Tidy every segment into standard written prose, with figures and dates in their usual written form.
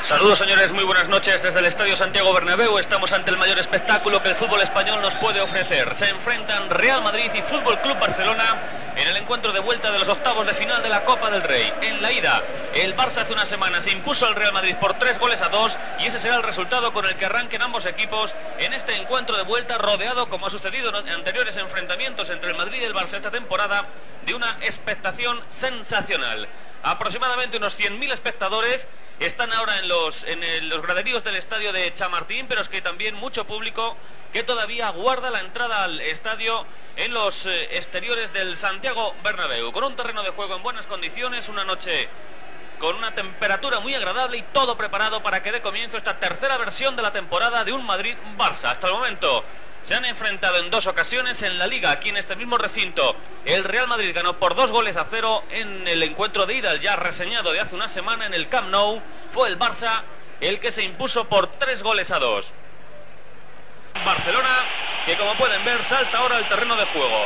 Saludos, señores, muy buenas noches desde el Estadio Santiago Bernabéu. Estamos ante el mayor espectáculo que el fútbol español nos puede ofrecer. Se enfrentan Real Madrid y Fútbol Club Barcelona en el encuentro de vuelta de los octavos de final de la Copa del Rey. En la ida, el Barça hace una semana se impuso al Real Madrid por 3-2 y ese será el resultado con el que arranquen ambos equipos en este encuentro de vuelta, rodeado, como ha sucedido en anteriores enfrentamientos entre el Madrid y el Barça esta temporada, de una expectación sensacional. Aproximadamente unos 100.000 espectadores están ahora en los graderíos del estadio de Chamartín, pero es que también mucho público que todavía guarda la entrada al estadio en los exteriores del Santiago Bernabéu, con un terreno de juego en buenas condiciones, una noche con una temperatura muy agradable y todo preparado para que dé comienzo esta tercera versión de la temporada de un Madrid-Barça. Hasta el momento se han enfrentado en 2 ocasiones en la Liga, aquí en este mismo recinto. El Real Madrid ganó por 2-0 en el encuentro de ida, el ya reseñado de hace una semana en el Camp Nou. Fue el Barça el que se impuso por 3-2. Barcelona, que como pueden ver, salta ahora al terreno de juego.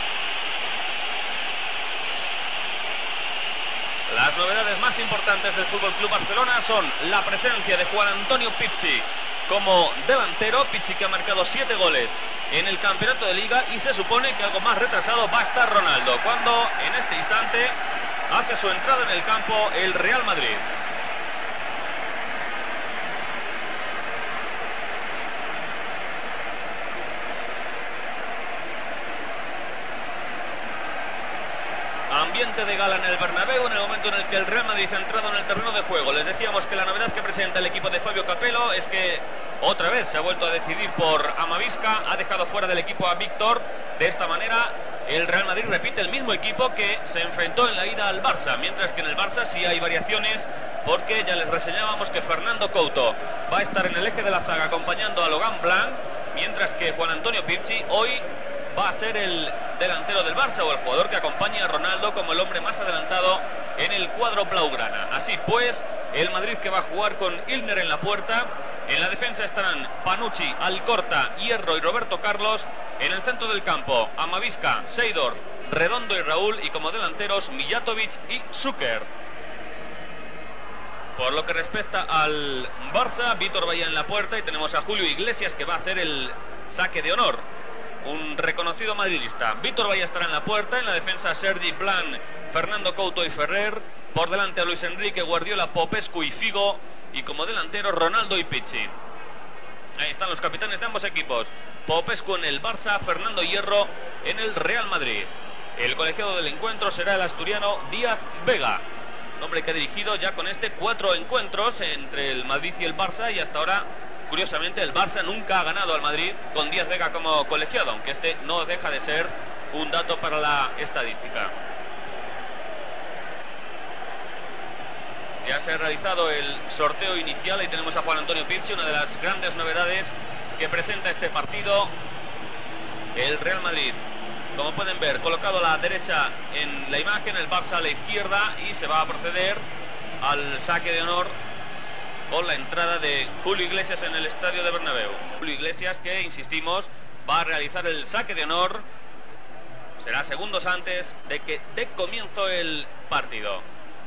Las novedades más importantes del Fútbol Club Barcelona son la presencia de Juan Antonio Pizzi como delantero. Pizzi, que ha marcado 7 goles en el campeonato de Liga, y se supone que algo más retrasado va a estar Ronaldo, cuando en este instante hace su entrada en el campo el Real Madrid. Ambiente de gala en el Bernabéu en el momento en el que el Real Madrid ha entrado en el terreno de juego. Les decíamos que la novedad que presenta el equipo de Fabio Capello es que otra vez se ha vuelto a decidir por Amavisca, ha dejado fuera del equipo a Víctor. De esta manera el Real Madrid repite el mismo equipo que se enfrentó en la ida al Barça, mientras que en el Barça sí hay variaciones, porque ya les reseñábamos que Fernando Couto va a estar en el eje de la zaga acompañando a Logan Blanc, mientras que Juan Antonio Pizzi hoy va a ser el delantero del Barça, o el jugador que acompaña a Ronaldo como el hombre más adelantado en el cuadro blaugrana. Así pues, el Madrid, que va a jugar con Ilner en la puerta. En la defensa estarán Panucci, Alcorta, Hierro y Roberto Carlos. En el centro del campo, Amavisca, Seydor, Redondo y Raúl, y como delanteros Mijatovic y Zucker. Por lo que respecta al Barça, Vítor Baía en la puerta, y tenemos a Julio Iglesias, que va a hacer el saque de honor, un reconocido madridista. Vítor Baía estará en la puerta. En la defensa, Sergi Plan, Fernando Couto y Ferrer. Por delante a Luis Enrique, Guardiola, Popescu y Figo. Y como delantero, Ronaldo y Pizzi. Ahí están los capitanes de ambos equipos. Popescu en el Barça, Fernando Hierro en el Real Madrid. El colegiado del encuentro será el asturiano Díaz Vega, hombre que ha dirigido ya con 4 encuentros entre el Madrid y el Barça, y hasta ahora, curiosamente, el Barça nunca ha ganado al Madrid con Díaz Vega como colegiado, aunque este no deja de ser un dato para la estadística. Ya se ha realizado el sorteo inicial y tenemos a Juan Antonio Pizzi, una de las grandes novedades que presenta este partido. El Real Madrid, como pueden ver, colocado a la derecha en la imagen, el Barça a la izquierda, y se va a proceder al saque de honor con la entrada de Julio Iglesias en el estadio de Bernabéu. Julio Iglesias, que, insistimos, va a realizar el saque de honor. Será segundos antes de que dé comienzo el partido.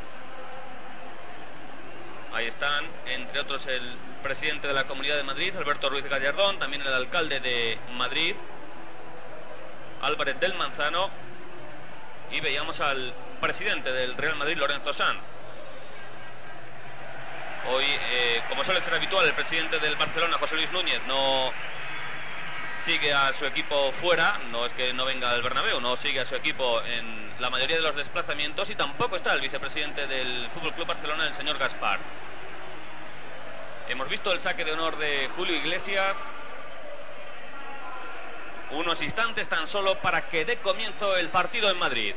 Ahí están, entre otros, el presidente de la Comunidad de Madrid, Alberto Ruiz Gallardón, también el alcalde de Madrid, Álvarez del Manzano, y veíamos al presidente del Real Madrid, Lorenzo Sanz. Hoy, como suele ser habitual, el presidente del Barcelona, José Luis Núñez, no sigue a su equipo fuera. No es que no venga al Bernabéu, no sigue a su equipo en la mayoría de los desplazamientos, y tampoco está el vicepresidente del Fútbol Club Barcelona, el señor Gaspar. Hemos visto el saque de honor de Julio Iglesias. Unos instantes tan solo para que dé comienzo el partido en Madrid.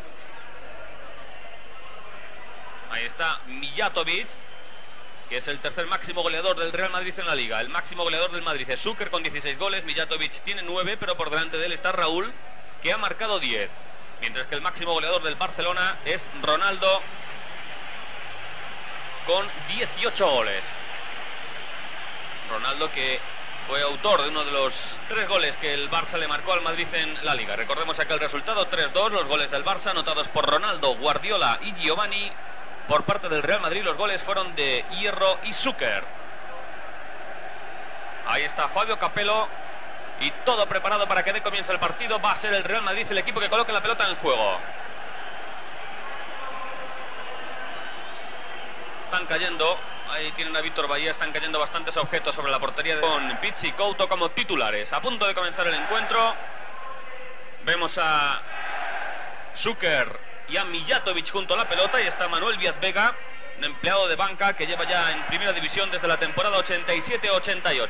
Ahí está Mijatovic, que es el tercer máximo goleador del Real Madrid en la Liga. El máximo goleador del Madrid es Zucker con 16 goles, Mijatovic tiene 9, pero por delante de él está Raúl, que ha marcado 10. Mientras que el máximo goleador del Barcelona es Ronaldo, con 18 goles. Ronaldo, que fue autor de uno de los 3 goles que el Barça le marcó al Madrid en la Liga. Recordemos aquel resultado, 3-2, los goles del Barça anotados por Ronaldo, Guardiola y Giovanni, por parte del Real Madrid. Los goles fueron de Hierro y Zucker. Ahí está Fabio Capello y todo preparado para que dé comienzo el partido. Va a ser el Real Madrid el equipo que coloque la pelota en el juego. Están cayendo, ahí tienen a Víctor Bahía, están cayendo bastantes objetos sobre la portería con Pizzi y Couto como titulares. A punto de comenzar el encuentro. Vemos a Zucker y a Mijatovic junto a la pelota, y está Manuel Díaz Vega, un empleado de banca que lleva ya en primera división desde la temporada 87-88.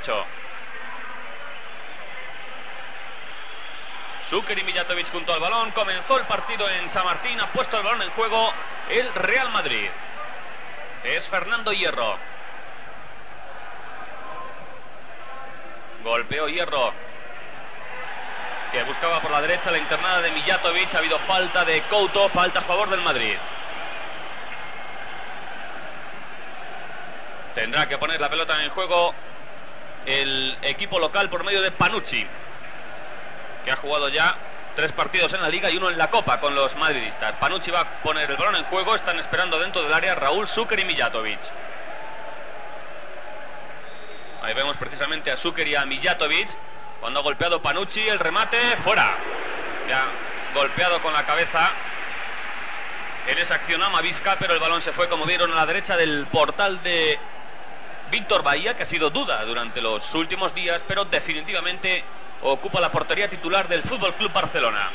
Zucker y Mijatovic junto al balón. Comenzó el partido en Chamartín, ha puesto el balón en juego el Real Madrid. Es Fernando Hierro. Golpeó Hierro, que buscaba por la derecha la internada de Mijatovic. Ha habido falta de Couto, falta a favor del Madrid. Tendrá que poner la pelota en juego el equipo local por medio de Panucci, que ha jugado ya 3 partidos en la Liga y 1 en la Copa con los madridistas. Panucci va a poner el balón en juego. Están esperando dentro del área Raúl, Zucker y Mijatovic. Ahí vemos precisamente a Zucker y a Mijatovic. Cuando ha golpeado Panucci, el remate fuera. Ya golpeado con la cabeza en esa acción a Mavisca, pero el balón se fue, como vieron, a la derecha del portal de Víctor Bahía, que ha sido duda durante los últimos días, pero definitivamente ocupa la portería titular del Fútbol Club Barcelona.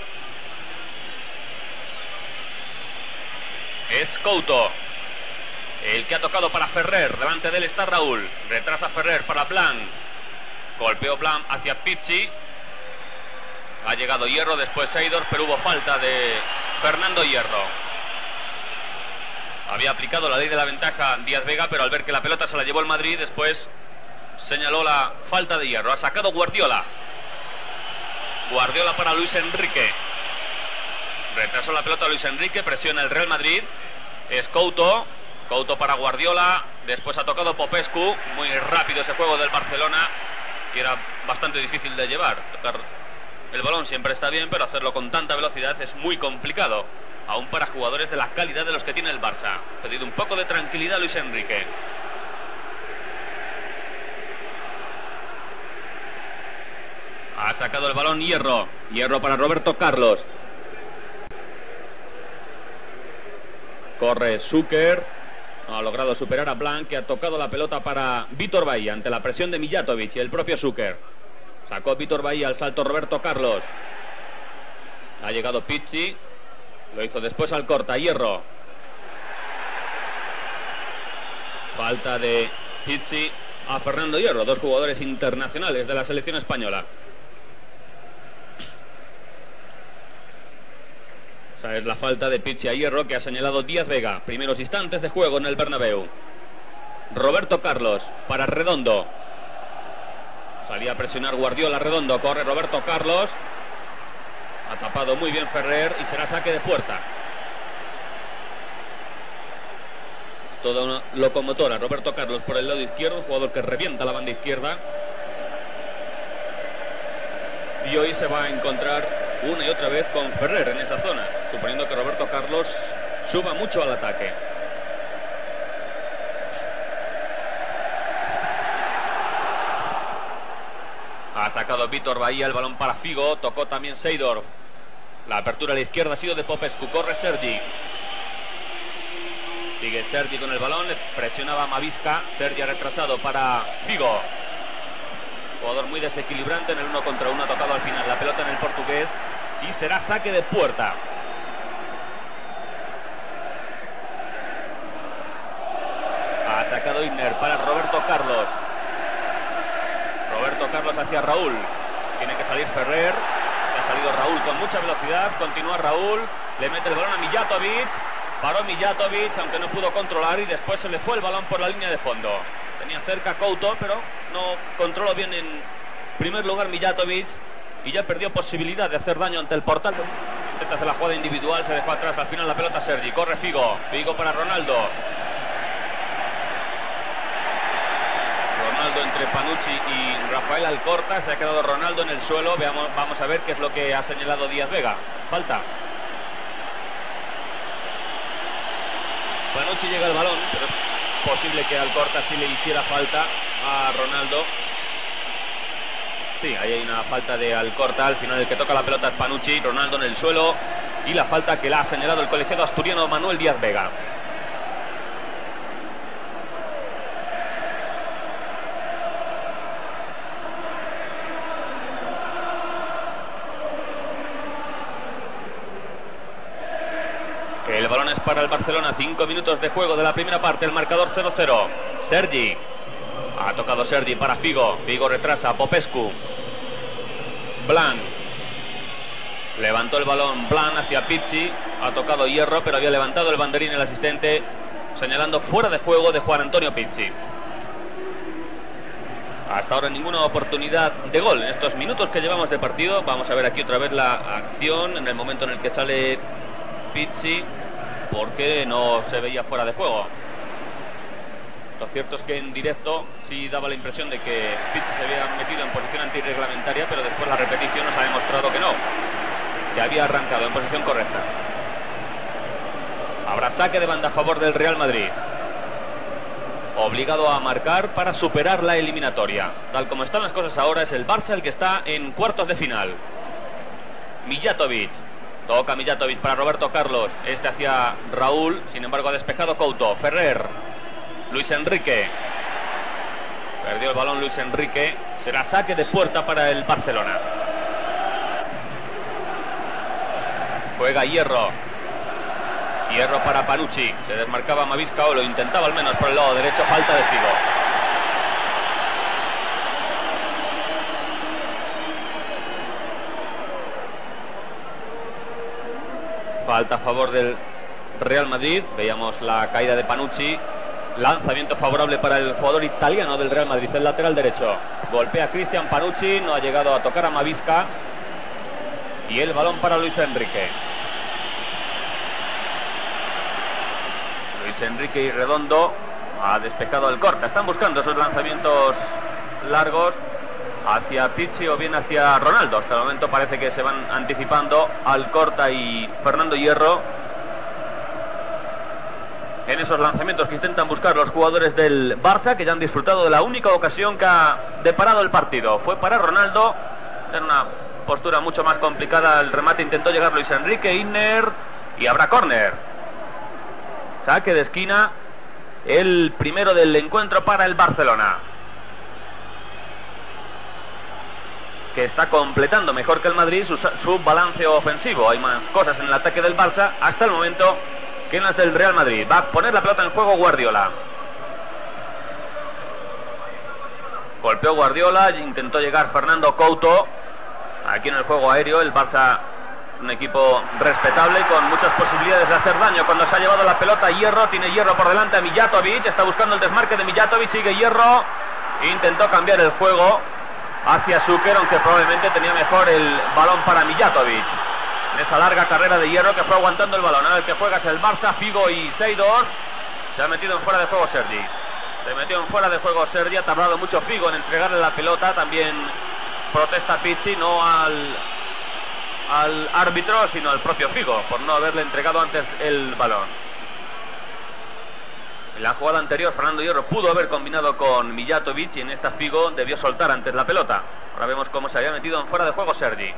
Es Couto el que ha tocado para Ferrer. Delante de él está Raúl. Retrasa Ferrer para Blanc. Golpeó Blanc hacia Pizzi. Ha llegado Hierro, después Seydorf, pero hubo falta de Fernando Hierro. Había aplicado la ley de la ventaja Díaz Vega, pero al ver que la pelota se la llevó el Madrid, después señaló la falta de Hierro. Ha sacado Guardiola. Guardiola para Luis Enrique. Retrasó la pelota Luis Enrique, presiona el Real Madrid. Es Couto. Couto para Guardiola. Después ha tocado Popescu. Muy rápido ese juego del Barcelona, que era bastante difícil de llevar. Tocar el balón siempre está bien, pero hacerlo con tanta velocidad es muy complicado, aún para jugadores de la calidad de los que tiene el Barça. Ha pedido un poco de tranquilidad Luis Enrique. Ha sacado el balón Hierro. Hierro para Roberto Carlos. Corre Zucker. Ha logrado superar a Blanc, que ha tocado la pelota para Víctor Bahía ante la presión de Mijatovic y el propio Zucker. Sacó Víctor Bahía al salto Roberto Carlos. Ha llegado Pizzi. Lo hizo después al corta Hierro. Falta de Pizzi a Fernando Hierro, 2 jugadores internacionales de la selección española. Esa es la falta de Pizzi a Hierro, que ha señalado Díaz Vega. Primeros instantes de juego en el Bernabéu. Roberto Carlos para Redondo. Salía a presionar Guardiola. Redondo, corre Roberto Carlos. Ha tapado muy bien Ferrer y será saque de puerta. Toda una locomotora Roberto Carlos por el lado izquierdo, un jugador que revienta la banda izquierda. Y hoy se va a encontrar una y otra vez con Ferrer en esa zona, suponiendo que Roberto Carlos suba mucho al ataque. Ha sacado Víctor Bahía, el balón para Figo. Tocó también Seydorf. La apertura a la izquierda ha sido de Popescu. Corre Sergi. Sigue Sergi con el balón. Presionaba a Mavisca. Sergi ha retrasado para Figo. Jugador muy desequilibrante en el 1 contra 1. Ha tocado al final la pelota en el portugués. Y será saque de puerta. Ha atacado Inner para Roberto Carlos. Roberto Carlos hacia Raúl. Tiene que salir Ferrer. Ha salido Raúl con mucha velocidad. Continúa Raúl. Le mete el balón a Mijatovic. Paró Mijatovic, aunque no pudo controlar. Y después se le fue el balón por la línea de fondo. Tenía cerca Couto, pero no controló bien en primer lugar Mijatovic. Y ya perdió posibilidad de hacer daño ante el portal. Intenta hacer la jugada individual. Se dejó atrás al final la pelota Sergi. Corre Figo. Figo para Ronaldo. Ronaldo entre Panucci y Rafael Alcorta. Se ha quedado Ronaldo en el suelo. Vamos a ver qué es lo que ha señalado Díaz Vega. Falta. Panucci llega al balón, pero es posible que Alcorta sí le hiciera falta a Ronaldo. Sí, ahí hay una falta de Alcorta. Al final el que toca la pelota es Panucci, Ronaldo en el suelo. Y la falta que la ha señalado el colegiado asturiano Manuel Díaz Vega. El balón es para el Barcelona. 5 minutos de juego de la primera parte. El marcador 0-0. Sergi. Ha tocado Sergi para Figo. Figo retrasa. Popescu. Blanc. Levantó el balón Blanc hacia Pizzi. Ha tocado Hierro, pero había levantado el banderín el asistente, señalando fuera de juego de Juan Antonio Pizzi. Hasta ahora ninguna oportunidad de gol en estos minutos que llevamos de partido. Vamos a ver aquí otra vez la acción en el momento en el que sale Pizzi, porque no se veía fuera de juego. Lo cierto es que en directo sí daba la impresión de que Pizzi se había metido en posición antirreglamentaria, pero después la repetición nos ha demostrado que no, que había arrancado en posición correcta. Habrá saque de banda a favor del Real Madrid, obligado a marcar para superar la eliminatoria. Tal como están las cosas ahora, es el Barça el que está en cuartos de final. Mijatovic. Toca Mijatovic para Roberto Carlos. Este hacia Raúl. Sin embargo ha despejado Couto. Ferrer. Luis Enrique. Perdió el balón Luis Enrique. Será saque de puerta para el Barcelona. Juega Hierro. Hierro para Panucci. Se desmarcaba Mavisca, o lo intentaba al menos por el lado derecho. Falta de Figo. Falta a favor del Real Madrid. Veíamos la caída de Panucci. Lanzamiento favorable para el jugador italiano del Real Madrid, el lateral derecho. Golpea Cristian Panucci. No ha llegado a tocar a Mavisca. Y el balón para Luis Enrique. Luis Enrique y Redondo. Ha despejado el corte. Están buscando esos lanzamientos largos hacia Pizzi o bien hacia Ronaldo. Hasta el momento parece que se van anticipando Alcorta y Fernando Hierro en esos lanzamientos que intentan buscar los jugadores del Barça, que ya han disfrutado de la única ocasión que ha deparado el partido. Fue para Ronaldo, en una postura mucho más complicada. El remate intentó llegar Luis Enrique, Inner, y habrá córner. Saque de esquina, el primero del encuentro para el Barcelona, que está completando mejor que el Madrid su balance ofensivo. Hay más cosas en el ataque del Barça hasta el momento que en las del Real Madrid. Va a poner la pelota en juego Guardiola. Golpeó Guardiola, intentó llegar Fernando Couto. Aquí en el juego aéreo el Barça, un equipo respetable y con muchas posibilidades de hacer daño. Cuando se ha llevado la pelota Hierro, tiene Hierro por delante a Mijatovic, está buscando el desmarque de Mijatovic, sigue Hierro, intentó cambiar el juego hacia Zucker, aunque probablemente tenía mejor el balón para Mijatovic. En esa larga carrera de Hierro, que fue aguantando el balón. Ahora el que juega es el Barça. Figo y Seydor. Se ha metido en fuera de juego Sergi. Se metió en fuera de juego Sergi. Ha tardado mucho Figo en entregarle la pelota. También protesta Pizzi, no al árbitro, sino al propio Figo, por no haberle entregado antes el balón. En la jugada anterior Fernando Hierro pudo haber combinado con Mijatovic, y en esta Figo debió soltar antes la pelota. Ahora vemos cómo se había metido en fuera de juego Sergi.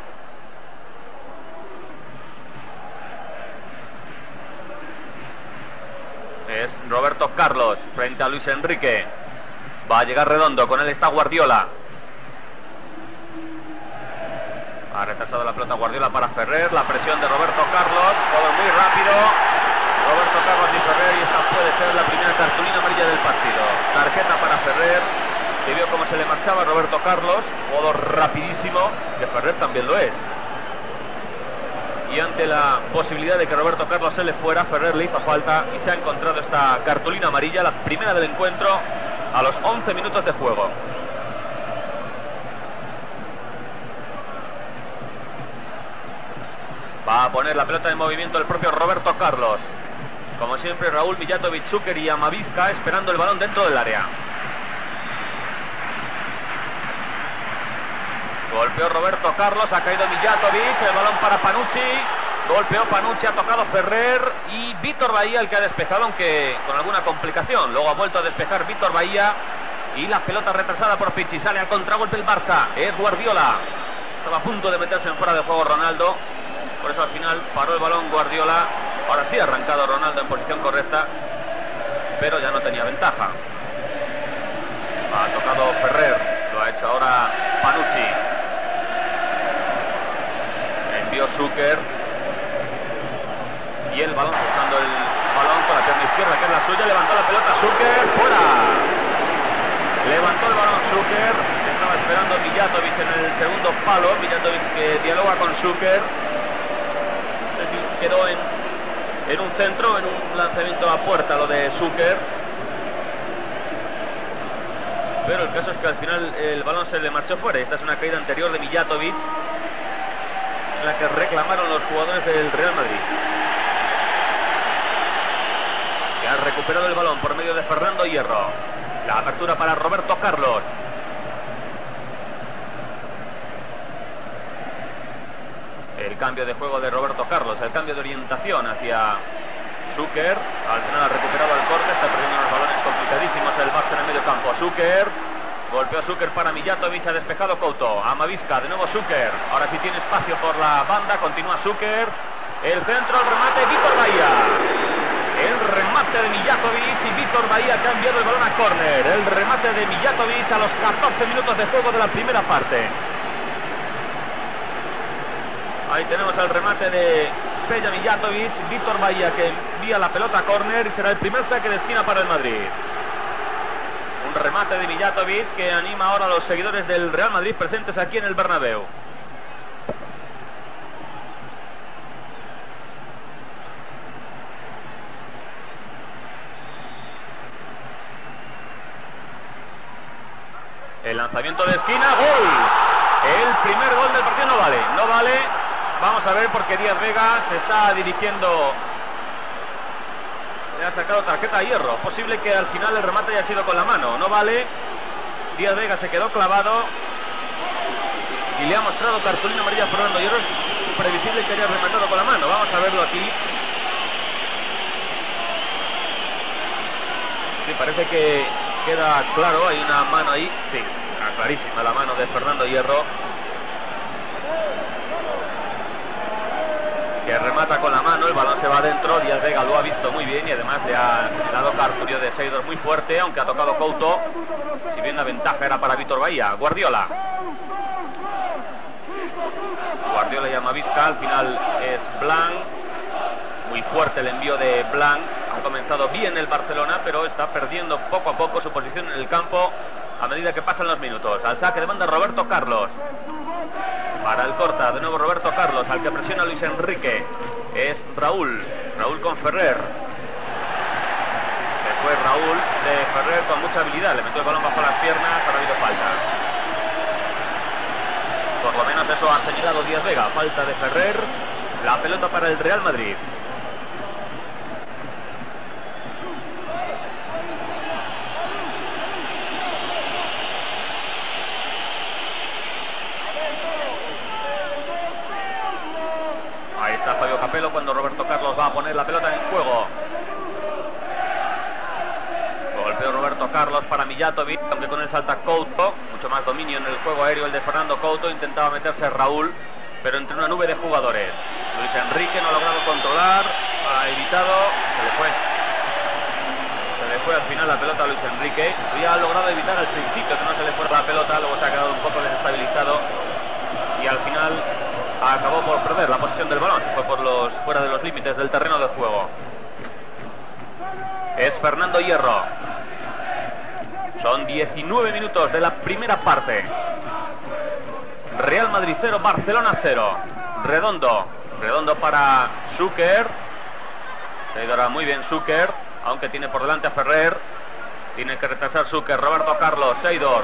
Es Roberto Carlos frente a Luis Enrique. Va a llegar Redondo, con él está Guardiola. Ha retrasado la pelota Guardiola para Ferrer. La presión de Roberto Carlos, todo muy rápido. Roberto Carlos y Ferrer, y esta puede ser la primera cartulina amarilla del partido. Tarjeta para Ferrer, que vio cómo se le marchaba a Roberto Carlos. Jugador rapidísimo, que Ferrer también lo es. Y ante la posibilidad de que Roberto Carlos se le fuera, Ferrer le hizo falta y se ha encontrado esta cartulina amarilla, la primera del encuentro, a los 11 minutos de juego. Va a poner la pelota en movimiento el propio Roberto Carlos. Como siempre, Raúl, Mijatovic, Zucker y Amavisca esperando el balón dentro del área. Golpeó Roberto Carlos, ha caído Mijatovic, el balón para Panucci. Golpeó Panucci, ha tocado Ferrer y Víctor Bahía el que ha despejado, aunque con alguna complicación. Luego ha vuelto a despejar Víctor Bahía y la pelota retrasada por Pichi. Sale al contragolpe el Barça. Es Guardiola. Estaba a punto de meterse en fuera de juego Ronaldo. Por eso al final paró el balón Guardiola. Ahora sí ha arrancado Ronaldo en posición correcta, pero ya no tenía ventaja. Ha tocado Ferrer. Lo ha hecho ahora Panucci. Envió Zucker. Y el balón buscando el balón con la pierna izquierda, que es la suya. Levantó la pelota Zucker. ¡Fuera! Levantó el balón Zucker. Estaba esperando Mijatovic en el segundo palo. Mijatovic que dialoga con Zucker. Quedó en un centro, en un lanzamiento a puerta lo de Zucker. Pero el caso es que al final el balón se le marchó fuera. Esta es una caída anterior de Mijatovic, en la que reclamaron los jugadores del Real Madrid. Que ha recuperado el balón por medio de Fernando Hierro. La apertura para Roberto Carlos. El cambio de juego de Roberto Carlos, el cambio de orientación hacia Zucker. Al final ha recuperado el corte, está perdiendo unos balones complicadísimos el Barça en el medio campo. Zucker, golpeó Zucker para Mijatovic, ha despejado Couto. Amavisca, de nuevo Zucker. Ahora sí tiene espacio por la banda, continúa Zucker. El centro, el remate, Víctor Bahía. El remate de Mijatovic y Víctor Bahía que ha enviado el balón a córner. El remate de Mijatovic a los 14 minutos de juego de la primera parte. Ahí tenemos el remate de Peja Mijatovic. Víctor Bahía que envía la pelota a córner y será el primer saque de esquina para el Madrid. Un remate de Mijatovic que anima ahora a los seguidores del Real Madrid presentes aquí en el Bernabéu. El lanzamiento de esquina, gol. El primer gol del partido no vale. No vale. Vamos a ver porque Díaz Vega se está dirigiendo. Le ha sacado tarjeta a Hierro. Posible que al final el remate haya sido con la mano. No vale. Díaz Vega se quedó clavado. Y le ha mostrado cartulina amarilla a Fernando Hierro. Es previsible que haya rematado con la mano. Vamos a verlo aquí. Sí, parece que queda claro. Hay una mano ahí. Sí, está clarísima la mano de Fernando Hierro, que remata con la mano, el balón se va adentro. Díaz Vega lo ha visto muy bien y además le ha dado cartulina de Seidor muy fuerte, aunque ha tocado Couto. Si bien la ventaja era para Víctor Bahía. Guardiola y Amavisca, al final es Blanc. Muy fuerte el envío de Blanc. Ha comenzado bien el Barcelona, pero está perdiendo poco a poco su posición en el campo a medida que pasan los minutos. Al saque de banda Roberto Carlos. Para el corta, de nuevo Roberto Carlos, al que presiona Luis Enrique. Es Raúl con Ferrer. Se fue Raúl de Ferrer con mucha habilidad, le metió el balón bajo las piernas, ha habido falta. Por lo menos eso ha señalado Díaz Vega, falta de Ferrer. La pelota para el Real Madrid. Fabio Capello cuando Roberto Carlos va a poner la pelota en juego. Golpeó Roberto Carlos para Mijatovic, aunque con él salta Couto. Mucho más dominio en el juego aéreo el de Fernando Couto. Intentaba meterse Raúl, pero entre una nube de jugadores. Luis Enrique no ha logrado controlar, ha evitado, se le fue al final la pelota a Luis Enrique. Ya ha logrado evitar al principio que no se le fuera la pelota, luego se ha quedado un poco desestabilizado y al final acabó por perder la posición del balón. Fue fuera de los límites del terreno de juego. Es Fernando Hierro. Son 19 minutos de la primera parte. Real Madrid 0, Barcelona 0. Redondo para Zucker. Se iba muy bien Zucker, aunque tiene por delante a Ferrer. Tiene que retrasar Zucker. Roberto Carlos, Seidor.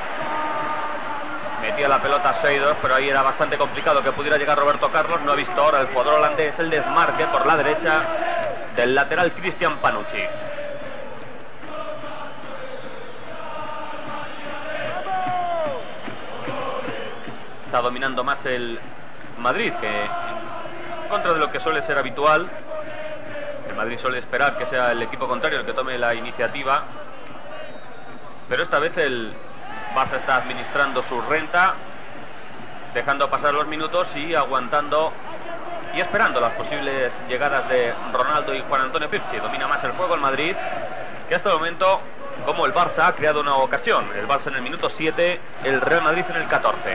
Metía la pelota a Seidor, pero ahí era bastante complicado que pudiera llegar Roberto Carlos. No ha visto ahora el jugador holandés el desmarque por la derecha del lateral Cristian Panucci. Está dominando más el Madrid, que contra de lo que suele ser habitual. El Madrid suele esperar que sea el equipo contrario el que tome la iniciativa, pero esta vez el Barça está administrando su renta, dejando pasar los minutos y aguantando y esperando las posibles llegadas de Ronaldo y Juan Antonio Pizzi. Domina más el juego el Madrid, que hasta el momento, como el Barça, ha creado una ocasión. El Barça en el minuto 7, el Real Madrid en el 14.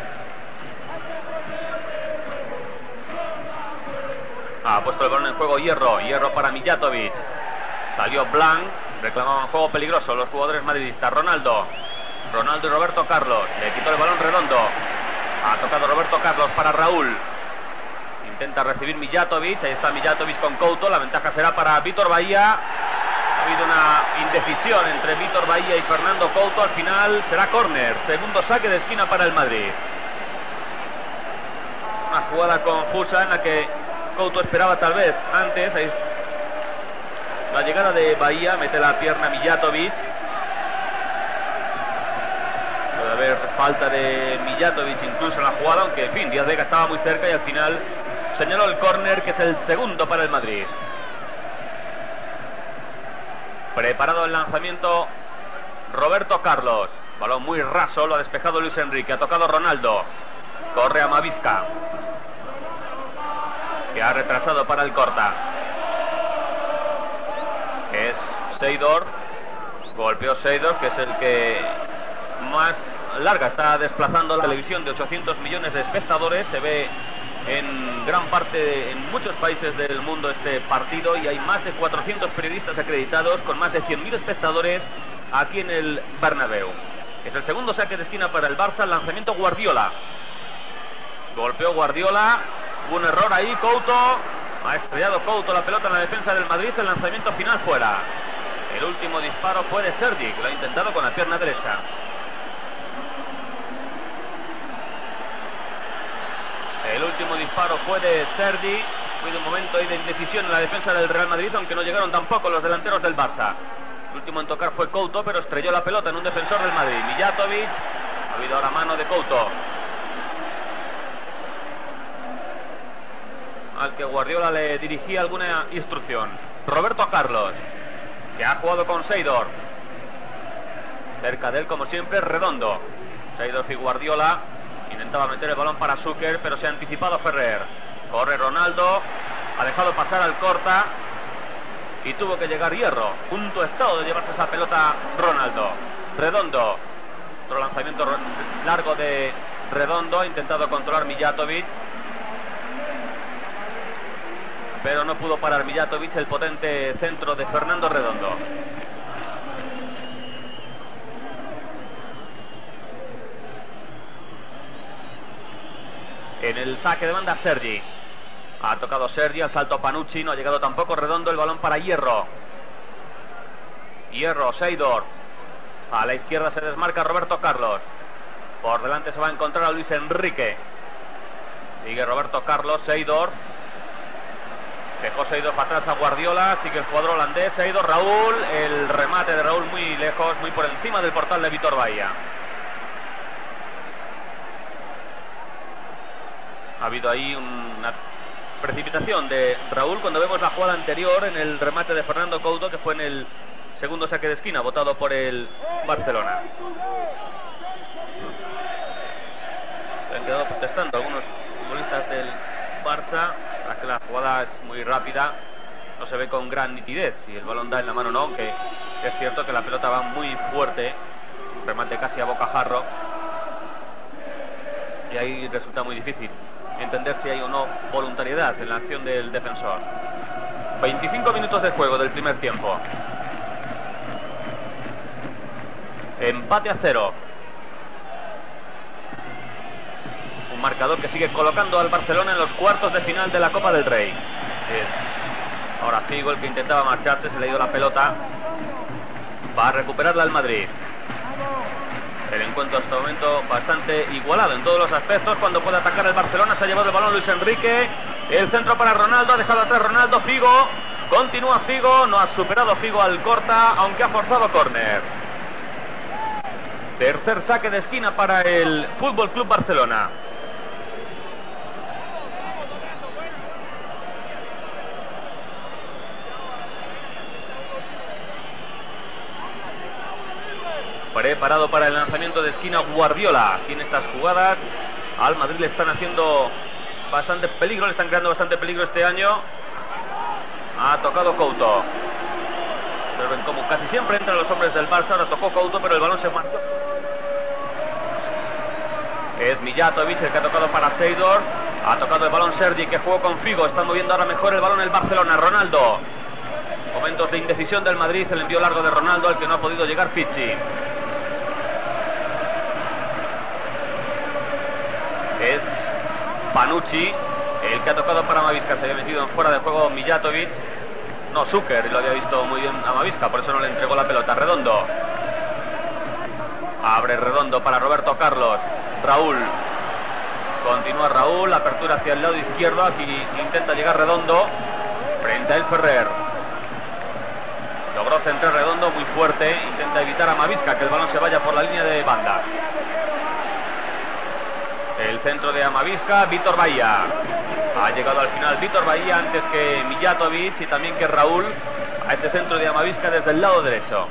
Ha puesto el balón en juego Hierro para Mijatovic. Salió Blanc, reclamaban juego peligroso los jugadores madridistas. Ronaldo y Roberto Carlos. Le quitó el balón Redondo. Ha tocado Roberto Carlos para Raúl. Intenta recibir Mijatovic. Ahí está Mijatovic con Couto. La ventaja será para Vítor Bahía. Ha habido una indecisión entre Vítor Bahía y Fernando Couto. Al final será córner. Segundo saque de esquina para el Madrid. Una jugada confusa en la que Couto esperaba tal vez antes. Ahí la llegada de Bahía. Mete la pierna Mijatovic. Puede haber falta de Mijatovic incluso en la jugada, aunque en fin, Díaz Vega estaba muy cerca y al final señaló el córner, que es el segundo para el Madrid. Preparado el lanzamiento Roberto Carlos. Balón muy raso, lo ha despejado Luis Enrique. Ha tocado Ronaldo. Corre a Mavisca, que ha retrasado para el corta. Es Seydor. Golpeó Seydor, que es el que más larga está desplazando la televisión de 800 millones de espectadores. Se ve en gran parte, en muchos países del mundo este partido, y hay más de 400 periodistas acreditados con más de 100.000 espectadores aquí en el Bernabéu. Es el segundo saque de esquina para el Barça. El lanzamiento Guardiola. Golpeó Guardiola. Hubo un error ahí. Couto. Ha estrellado Couto la pelota en la defensa del Madrid. El lanzamiento final fuera. El último disparo fue de Sergi, que lo ha intentado con la pierna derecha. El último disparo fue de Sergi. Fue un momento ahí de indecisión en la defensa del Real Madrid, aunque no llegaron tampoco los delanteros del Barça. El último en tocar fue Couto, pero estrelló la pelota en un defensor del Madrid. Mijatovic. Ha habido ahora mano de Couto, al que Guardiola le dirigía alguna instrucción. Roberto Carlos, que ha jugado con Seydor. Cerca de él, como siempre, Redondo. Seydor y Guardiola. Intentaba meter el balón para Zucker, pero se ha anticipado Ferrer. Corre Ronaldo. Ha dejado pasar al corta y tuvo que llegar Hierro. Punto estado de llevarse esa pelota Ronaldo. Redondo. Otro lanzamiento largo de Redondo. Ha intentado controlar Mijatovic, pero no pudo parar Mijatovic el potente centro de Fernando Redondo. En el saque de banda Sergi. Ha tocado Sergi, al salto Panucci, no ha llegado tampoco Redondo. El balón para Hierro. Seydor. A la izquierda se desmarca Roberto Carlos. Por delante se va a encontrar a Luis Enrique. Sigue Roberto Carlos. Seydor. Dejó Seydor para atrás a Guardiola. Sigue el jugador holandés. Seydor, Raúl. El remate de Raúl muy lejos, muy por encima del portal de Vítor Bahía. Ha habido ahí una precipitación de Raúl cuando vemos la jugada anterior en el remate de Fernando Couto, que fue en el segundo saque de esquina votado por el Barcelona. Se han quedado protestando algunos futbolistas del Barça, para que la jugada es muy rápida, no se ve con gran nitidez si el balón da en la mano o no, aunque es cierto que la pelota va muy fuerte, un remate casi a bocajarro, y ahí resulta muy difícil entender si hay o no voluntariedad en la acción del defensor. 25 minutos de juego del primer tiempo. Empate a 0. Un marcador que sigue colocando al Barcelona en los cuartos de final de la Copa del Rey. Ahora Figo, el que intentaba marcharse, se le ha ido la pelota. Va a recuperarla el Madrid. El encuentro hasta el momento bastante igualado en todos los aspectos. Cuando puede atacar el Barcelona, se ha llevado el balón Luis Enrique. El centro para Ronaldo, ha dejado atrás Ronaldo. Figo, continúa Figo, no ha superado Figo al corta, aunque ha forzado córner. Tercer saque de esquina para el Fútbol Club Barcelona. Preparado para el lanzamiento de esquina Guardiola. Aquí en estas jugadas al Madrid le están haciendo bastante peligro, le están creando bastante peligro este año. Ha tocado Couto. Observen como casi siempre entran los hombres del Barça. Ahora tocó Couto, pero el balón se marchó. Es Mijatovic el que ha tocado para Seydorf. Ha tocado el balón Sergi, que jugó con Figo. Está moviendo ahora mejor el balón el Barcelona. Ronaldo. Momentos de indecisión del Madrid. El envío largo de Ronaldo, al que no ha podido llegar Pizzi. Es Panucci el que ha tocado para Amavisca. Se había metido en fuera de juego Mijatovic. No, Zucker, y lo había visto muy bien Amavisca, por eso no le entregó la pelota. Redondo. Abre Redondo para Roberto Carlos. Raúl. Continúa Raúl, apertura hacia el lado izquierdo. Aquí intenta llegar Redondo frente a El Ferrer. Logró centrar Redondo muy fuerte. Intenta evitar a Amavisca que el balón se vaya por la línea de banda. El centro de Amavisca, Víctor Bahía. Ha llegado al final Víctor Bahía antes que Mijatovic y también que Raúl a este centro de Amavisca desde el lado derecho.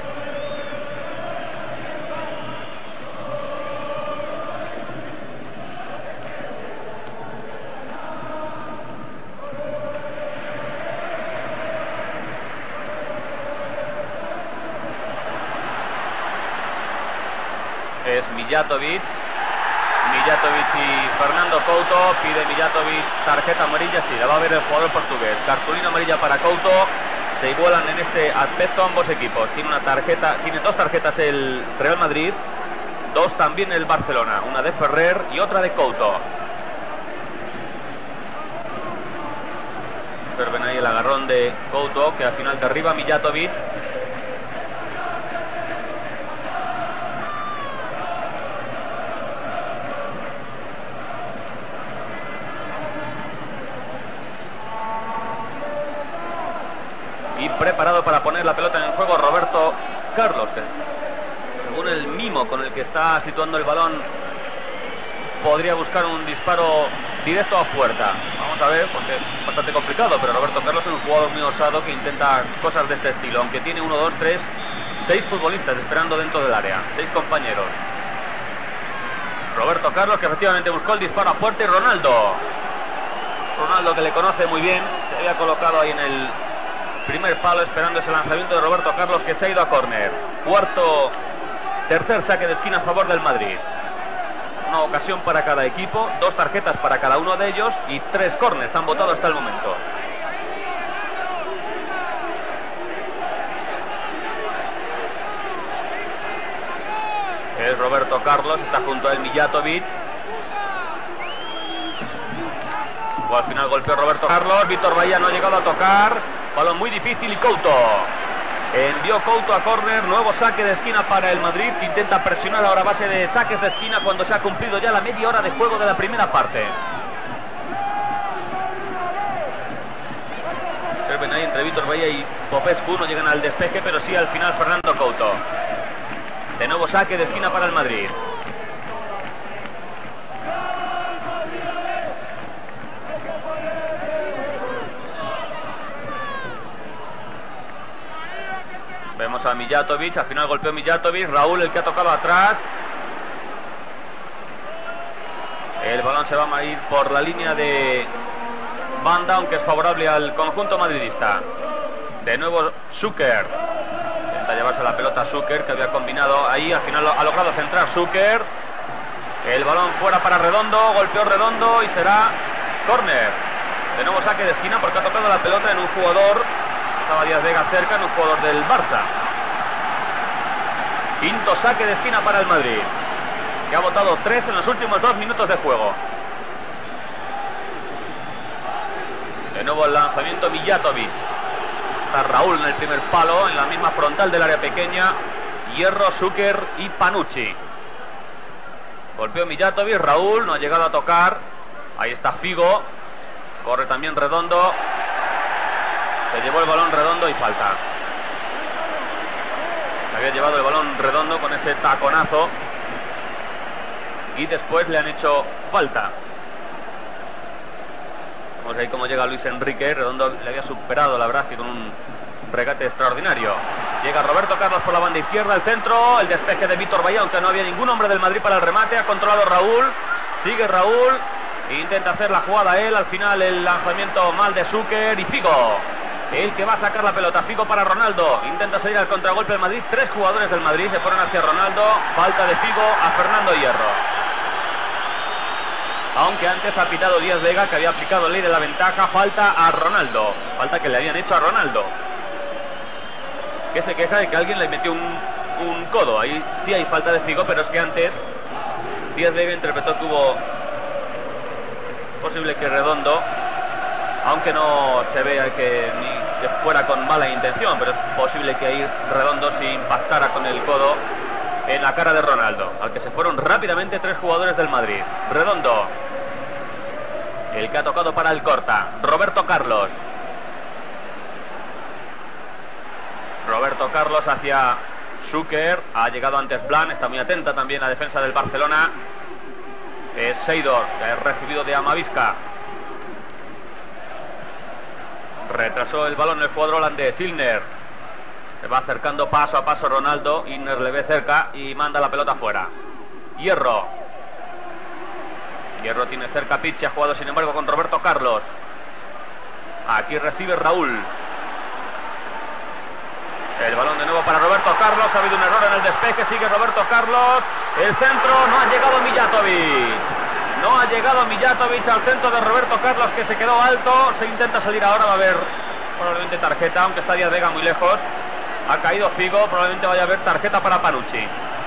Es Mijatovic. Mijatovic y Fernando Couto. Pide Mijatovic tarjeta amarilla. Sí, la va a ver el jugador portugués. Cartulina amarilla para Couto. Se igualan en este aspecto ambos equipos. Tiene dos tarjetas el Real Madrid. Dos también el Barcelona. Una de Ferrer y otra de Couto. Observen ahí el agarrón de Couto, que al final derriba a Mijatovic. Preparado para poner la pelota en el juego Roberto Carlos, que según el mimo con el que está situando el balón podría buscar un disparo directo a puerta. Vamos a ver, porque es bastante complicado, pero Roberto Carlos es un jugador muy osado que intenta cosas de este estilo, aunque tiene 1, 2, 3, 6 futbolistas esperando dentro del área, 6 compañeros. Roberto Carlos, que efectivamente buscó el disparo a puerta, y Ronaldo, que le conoce muy bien, se había colocado ahí en el primer palo esperando ese lanzamiento de Roberto Carlos, que se ha ido a córner. Tercer saque de esquina a favor del Madrid. Una ocasión para cada equipo, 2 tarjetas para cada uno de ellos y 3 córners han votado hasta el momento. Es Roberto Carlos, está junto a él Mijatovic. Al final golpeó Roberto Carlos. Víctor Bahía no ha llegado a tocar. Balón muy difícil y Couto. Envió Couto a córner. Nuevo saque de esquina para el Madrid, que intenta presionar ahora a base de saques de esquina cuando se ha cumplido ya la media hora de juego de la primera parte. Observen ahí entre Víctor Bahía y Popescu. No llegan al despeje, pero sí al final Fernando Couto. De nuevo saque de esquina para el Madrid. Vemos a Mijatovic, al final golpeó Mijatovic. Raúl el que ha tocado atrás. El balón se va a ir por la línea de banda, aunque es favorable al conjunto madridista. De nuevo Zucker. Intenta llevarse la pelota Zucker, que había combinado ahí. Al final ha logrado centrar Zucker. El balón fuera para Redondo. Golpeó Redondo y será córner. De nuevo saque de esquina porque ha tocado la pelota en un jugador. Estaba Díaz Vega cerca, en un jugador del Barça. Quinto saque de esquina para el Madrid, que ha botado 3 en los últimos 2 minutos de juego. De nuevo el lanzamiento Mijatovic. Está Raúl en el primer palo, en la misma frontal del área pequeña. Hierro, Zucker y Panucci. Golpeó Mijatovic, Raúl no ha llegado a tocar. Ahí está Figo. Corre también Redondo. Se llevó el balón Redondo y falta. Había llevado el balón Redondo con ese taconazo y después le han hecho falta. Vamos ahí cómo llega Luis Enrique. Redondo le había superado, la verdad, que con un regate extraordinario. Llega Roberto Carlos por la banda izquierda, el centro, el despeje de Víctor Bahía, aunque no había ningún hombre del Madrid para el remate. Ha controlado Raúl, sigue Raúl, intenta hacer la jugada él. Al final el lanzamiento mal de Zucker y Figo, el que va a sacar la pelota. Figo para Ronaldo, intenta salir al contragolpe del Madrid. 3 jugadores del Madrid se fueron hacia Ronaldo. Falta de Figo a Fernando Hierro. Aunque antes ha pitado Díaz Vega, que había aplicado ley de la ventaja. Falta a Ronaldo, falta que le habían hecho a Ronaldo, que se queja de que alguien le metió un codo. Ahí sí hay falta de Figo, pero es que antes Díaz Vega interpretó que hubo posible que Redondo, aunque no se vea que ni que fuera con mala intención, pero es posible que ahí Redondo sí impactara con el codo en la cara de Ronaldo, al que se fueron rápidamente 3 jugadores del Madrid. Redondo, el que ha tocado para el corta. Roberto Carlos. Roberto Carlos hacia Zucker. Ha llegado antes Blan, está muy atenta también la defensa del Barcelona. Es Seydor, que ha recibido de Amavisca. Retrasó el balón el jugador holandés, Ilner. Se va acercando paso a paso Ronaldo. Ilner le ve cerca y manda la pelota fuera. Hierro. Hierro tiene cerca a Pichi, ha jugado sin embargo con Roberto Carlos. Aquí recibe Raúl. El balón de nuevo para Roberto Carlos. Ha habido un error en el despeje. Sigue Roberto Carlos. El centro. No ha llegado Mijatovic. No ha llegado Mijatovic al centro de Roberto Carlos, que se quedó alto. Se intenta salir ahora. Va a haber probablemente tarjeta, aunque está Díaz Vega muy lejos. Ha caído Figo. Probablemente vaya a haber tarjeta para Panucci.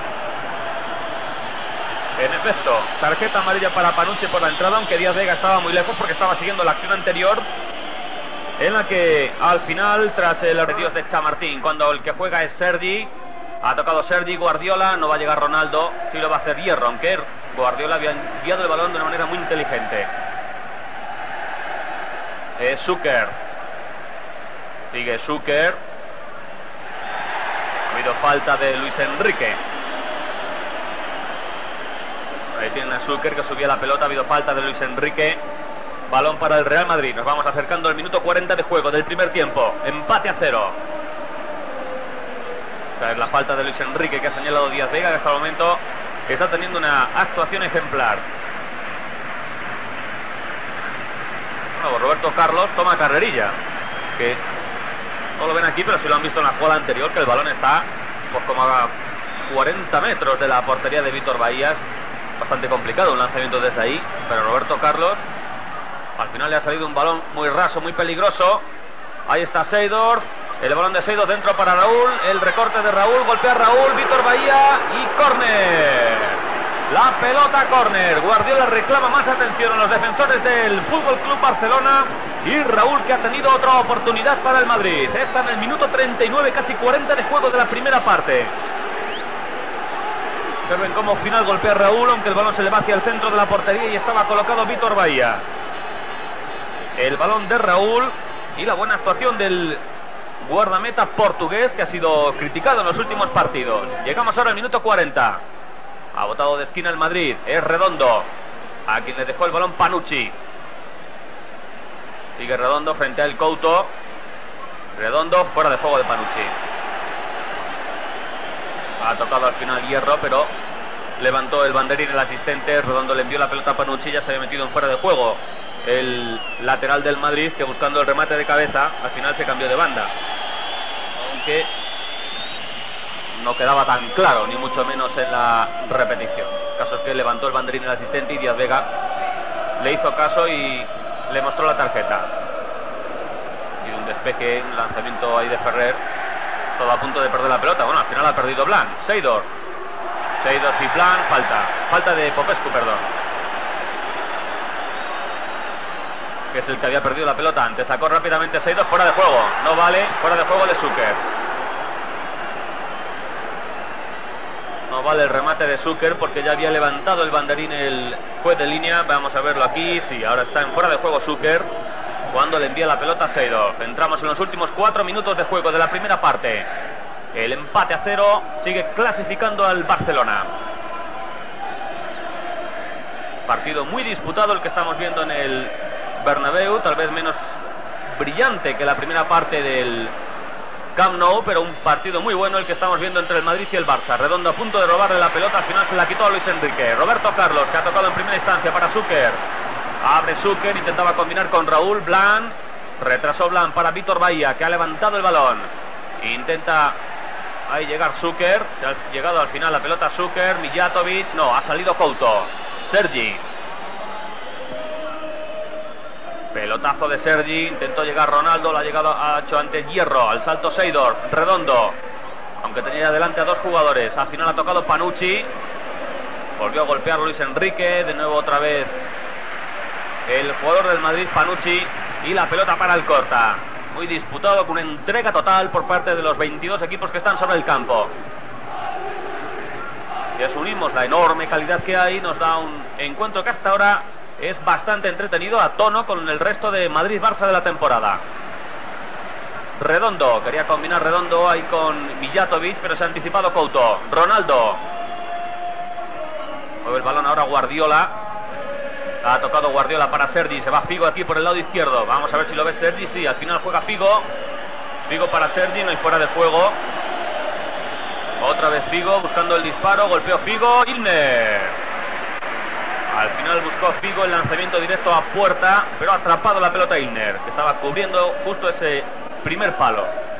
En efecto, tarjeta amarilla para Panucci por la entrada, aunque Díaz Vega estaba muy lejos porque estaba siguiendo la acción anterior, en la que al final, tras el retiro de Chamartín, cuando el que juega es Sergi, ha tocado Sergi, Guardiola, no va a llegar Ronaldo, sí lo va a hacer Hierro, aunque Guardiola había enviado el balón de una manera muy inteligente. Zucker, sigue Zucker. Ha habido falta de Luis Enrique. Ahí tienen a Zucker, que subía la pelota. Ha habido falta de Luis Enrique. Balón para el Real Madrid. Nos vamos acercando al minuto 40 de juego del primer tiempo. Empate a 0. Esta es la falta de Luis Enrique, que ha señalado Díaz Vega, que hasta el momento está teniendo una actuación ejemplar. Bueno, Roberto Carlos toma carrerilla, que no lo ven aquí, pero sí lo han visto en la jugada anterior, que el balón está pues como a 40 metros de la portería de Víctor Bahía. Bastante complicado un lanzamiento desde ahí, pero Roberto Carlos al final le ha salido un balón muy raso, muy peligroso. Ahí está Seydor, el balón de Seydor dentro para Raúl, el recorte de Raúl, golpea Raúl, Víctor Bahía y córner. La pelota córner. Guardiola reclama más atención a los defensores del Fútbol Club Barcelona, y Raúl, que ha tenido otra oportunidad para el Madrid. Está en el minuto 39, casi 40 de juego de la primera parte. Observen cómo final golpea Raúl, aunque el balón se le va hacia el centro de la portería y estaba colocado Víctor Bahía. El balón de Raúl y la buena actuación del guardameta portugués, que ha sido criticado en los últimos partidos. Llegamos ahora al minuto 40. Ha botado de esquina el Madrid. Es Redondo, a quien le dejó el balón Panucci. Sigue Redondo frente a El Couto. Redondo fuera de juego de Panucci. Ha tocado al final Hierro, pero levantó el banderín el asistente. Redondo le envió la pelota a Panucci, ya se había metido en fuera de juego el lateral del Madrid, que buscando el remate de cabeza al final se cambió de banda, aunque no quedaba tan claro, ni mucho menos en la repetición. El caso es que levantó el banderín el asistente y Díaz Vega le hizo caso y le mostró la tarjeta. Y un despeje, un lanzamiento ahí de Ferrer, todo a punto de perder la pelota. Bueno, al final ha perdido Blan. Seydor y Blan, falta de Popescu, perdón, que es el que había perdido la pelota antes. Sacó rápidamente Seydor, fuera de juego, no vale, fuera de juego de Zucker. No vale el remate de Zucker porque ya había levantado el banderín el juez de línea. Vamos a verlo aquí, sí, ahora está en fuera de juego Zucker cuando le envía la pelota a Seydor. Entramos en los últimos 4 minutos de juego de la primera parte. El empate a 0 sigue clasificando al Barcelona. Partido muy disputado el que estamos viendo en el Bernabéu, tal vez menos brillante que la primera parte del Camp Nou, pero un partido muy bueno el que estamos viendo entre el Madrid y el Barça. Redondo a punto de robarle la pelota, al final se la quitó a Luis Enrique. Roberto Carlos, que ha tocado en primera instancia para Zucker. Abre Zucker, intentaba combinar con Raúl. Blan, retrasó Blan para Vítor Bahía, que ha levantado el balón. Intenta ahí llegar Zucker, se ha llegado al final la pelota Zucker. Mijatovic, no, ha salido Couto. Sergi. Pelotazo de Sergi, intentó llegar Ronaldo, la ha llegado, ha hecho ante Hierro, al salto Seydorf, Redondo, aunque tenía delante a dos jugadores, al final ha tocado Panucci, volvió a golpear Luis Enrique, de nuevo otra vez el jugador del Madrid, Panucci, y la pelota para Alcorta, muy disputado, con una entrega total por parte de los 22 equipos que están sobre el campo. Si asumimos la enorme calidad que hay, nos da un encuentro que hasta ahora es bastante entretenido, a tono con el resto de Madrid-Barça de la temporada. Redondo, quería combinar Redondo ahí con Mijatovic, pero se ha anticipado Couto. Ronaldo. Mueve el balón ahora Guardiola. Ha tocado Guardiola para Sergi, se va Figo aquí por el lado izquierdo. Vamos a ver si lo ve Sergi, sí, al final juega Figo. Figo para Sergi, no hay fuera de juego. Otra vez Figo, buscando el disparo, golpeó Figo, Ilner. Al final buscó Figo el lanzamiento directo a puerta, pero ha atrapado la pelota Ilner, que estaba cubriendo justo ese primer palo.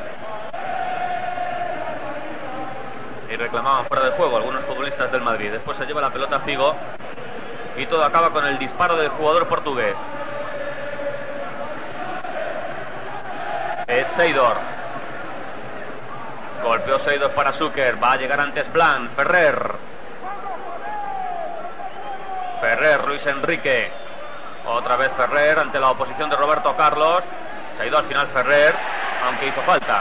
Y reclamaban fuera de juego algunos futbolistas del Madrid. Después se lleva la pelota Figo y todo acaba con el disparo del jugador portugués. Es Seydorf. Golpeó Seydorf para Zucker, va a llegar antes Blan, Ferrer, Luis Enrique, otra vez Ferrer ante la oposición de Roberto Carlos. Se ha ido al final Ferrer, aunque hizo falta.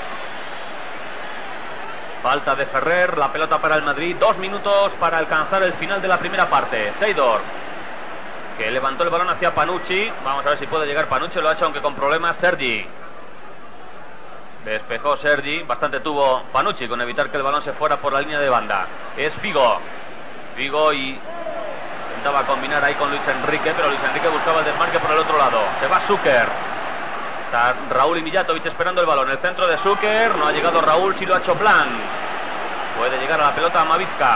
Falta de Ferrer, la pelota para el Madrid, 2 minutos para alcanzar el final de la primera parte. Seydorf, que levantó el balón hacia Panucci, vamos a ver si puede llegar Panucci, lo ha hecho aunque con problemas. Sergi, despejó Sergi, bastante tuvo Panucci con evitar que el balón se fuera por la línea de banda. Es Figo, y intentaba combinar ahí con Luis Enrique, pero Luis Enrique buscaba el desmarque por el otro lado. Se va Zucker. Está Raúl y Mijatovic esperando el balón. El centro de Zucker, no ha llegado Raúl, sí lo ha hecho Blan. Puede llegar a la pelota a Mavisca.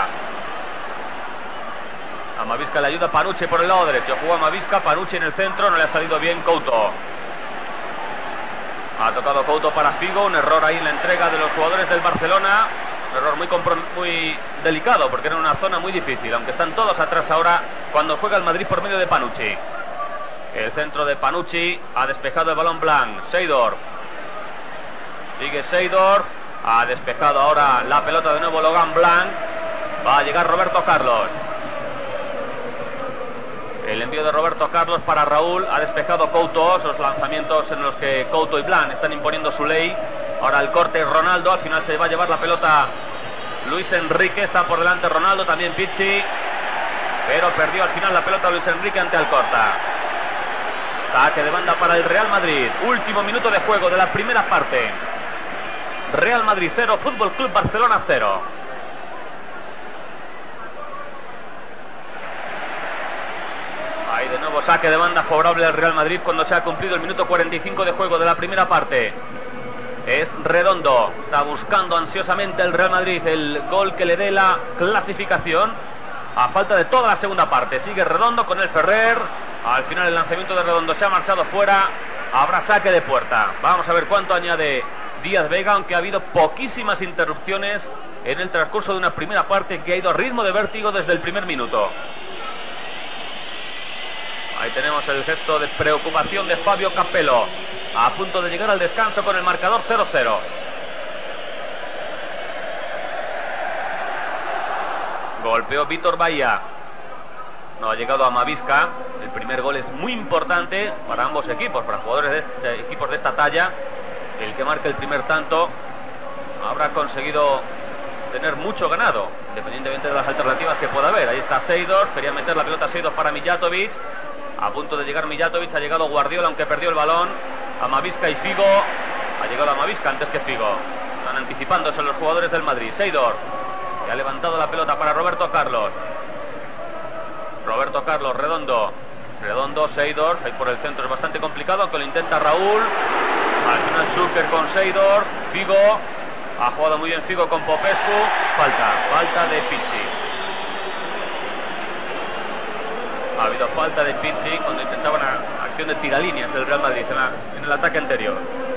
A Mavisca le ayuda Panucci por el lado derecho. Juega Mavisca, Panucci en el centro, no le ha salido bien Couto. Ha tocado Couto para Figo, un error ahí en la entrega de los jugadores del Barcelona. Un error muy delicado, porque era una zona muy difícil, aunque están todos atrás ahora cuando juega el Madrid por medio de Panucci. El centro de Panucci, ha despejado el balón Blanc. Seydorf, sigue Seydorf, ha despejado ahora la pelota de nuevo Logan Blanc. Va a llegar Roberto Carlos. El envío de Roberto Carlos para Raúl, ha despejado Couto, esos lanzamientos en los que Couto y Blanc están imponiendo su ley. Ahora el corte Ronaldo, al final se va a llevar la pelota Luis Enrique, está por delante Ronaldo, también Pizzi, pero perdió al final la pelota Luis Enrique ante Alcorta. Saque de banda para el Real Madrid, último minuto de juego de la primera parte. Real Madrid 0, Fútbol Club Barcelona 0. Ahí de nuevo saque de banda favorable al Real Madrid cuando se ha cumplido el minuto 45 de juego de la primera parte. Es Redondo, está buscando ansiosamente el Real Madrid el gol que le dé la clasificación a falta de toda la segunda parte. Sigue Redondo con el Ferrer, al final el lanzamiento de Redondo se ha marchado fuera, habrá saque de puerta. Vamos a ver cuánto añade Díaz Vega, aunque ha habido poquísimas interrupciones en el transcurso de una primera parte que ha ido a ritmo de vértigo desde el primer minuto. Ahí tenemos el gesto de preocupación de Fabio Capello, a punto de llegar al descanso con el marcador 0-0. Golpeó Vítor Bahía. No ha llegado a Mavisca. El primer gol es muy importante para ambos equipos, para jugadores de equipos de esta talla. El que marque el primer tanto habrá conseguido tener mucho ganado, independientemente de las alternativas que pueda haber. Ahí está Seydorf, quería meter la pelota Seydorf para Mijatovic. A punto de llegar Mijatovic, ha llegado Guardiola, aunque perdió el balón. A Mavisca y Figo. Ha llegado a Mavisca antes que Figo. Están anticipándose los jugadores del Madrid. Seydorf, que ha levantado la pelota para Roberto Carlos. Roberto Carlos, Redondo, Seydorf, ahí por el centro es bastante complicado, aunque lo intenta Raúl. Al final Zucker con Seydorf. Figo. Ha jugado muy bien Figo con Popescu. Falta de Pizzi. Ha habido falta de Pizzi cuando intentaba una acción de tiralíneas del Real Madrid en el ataque anterior.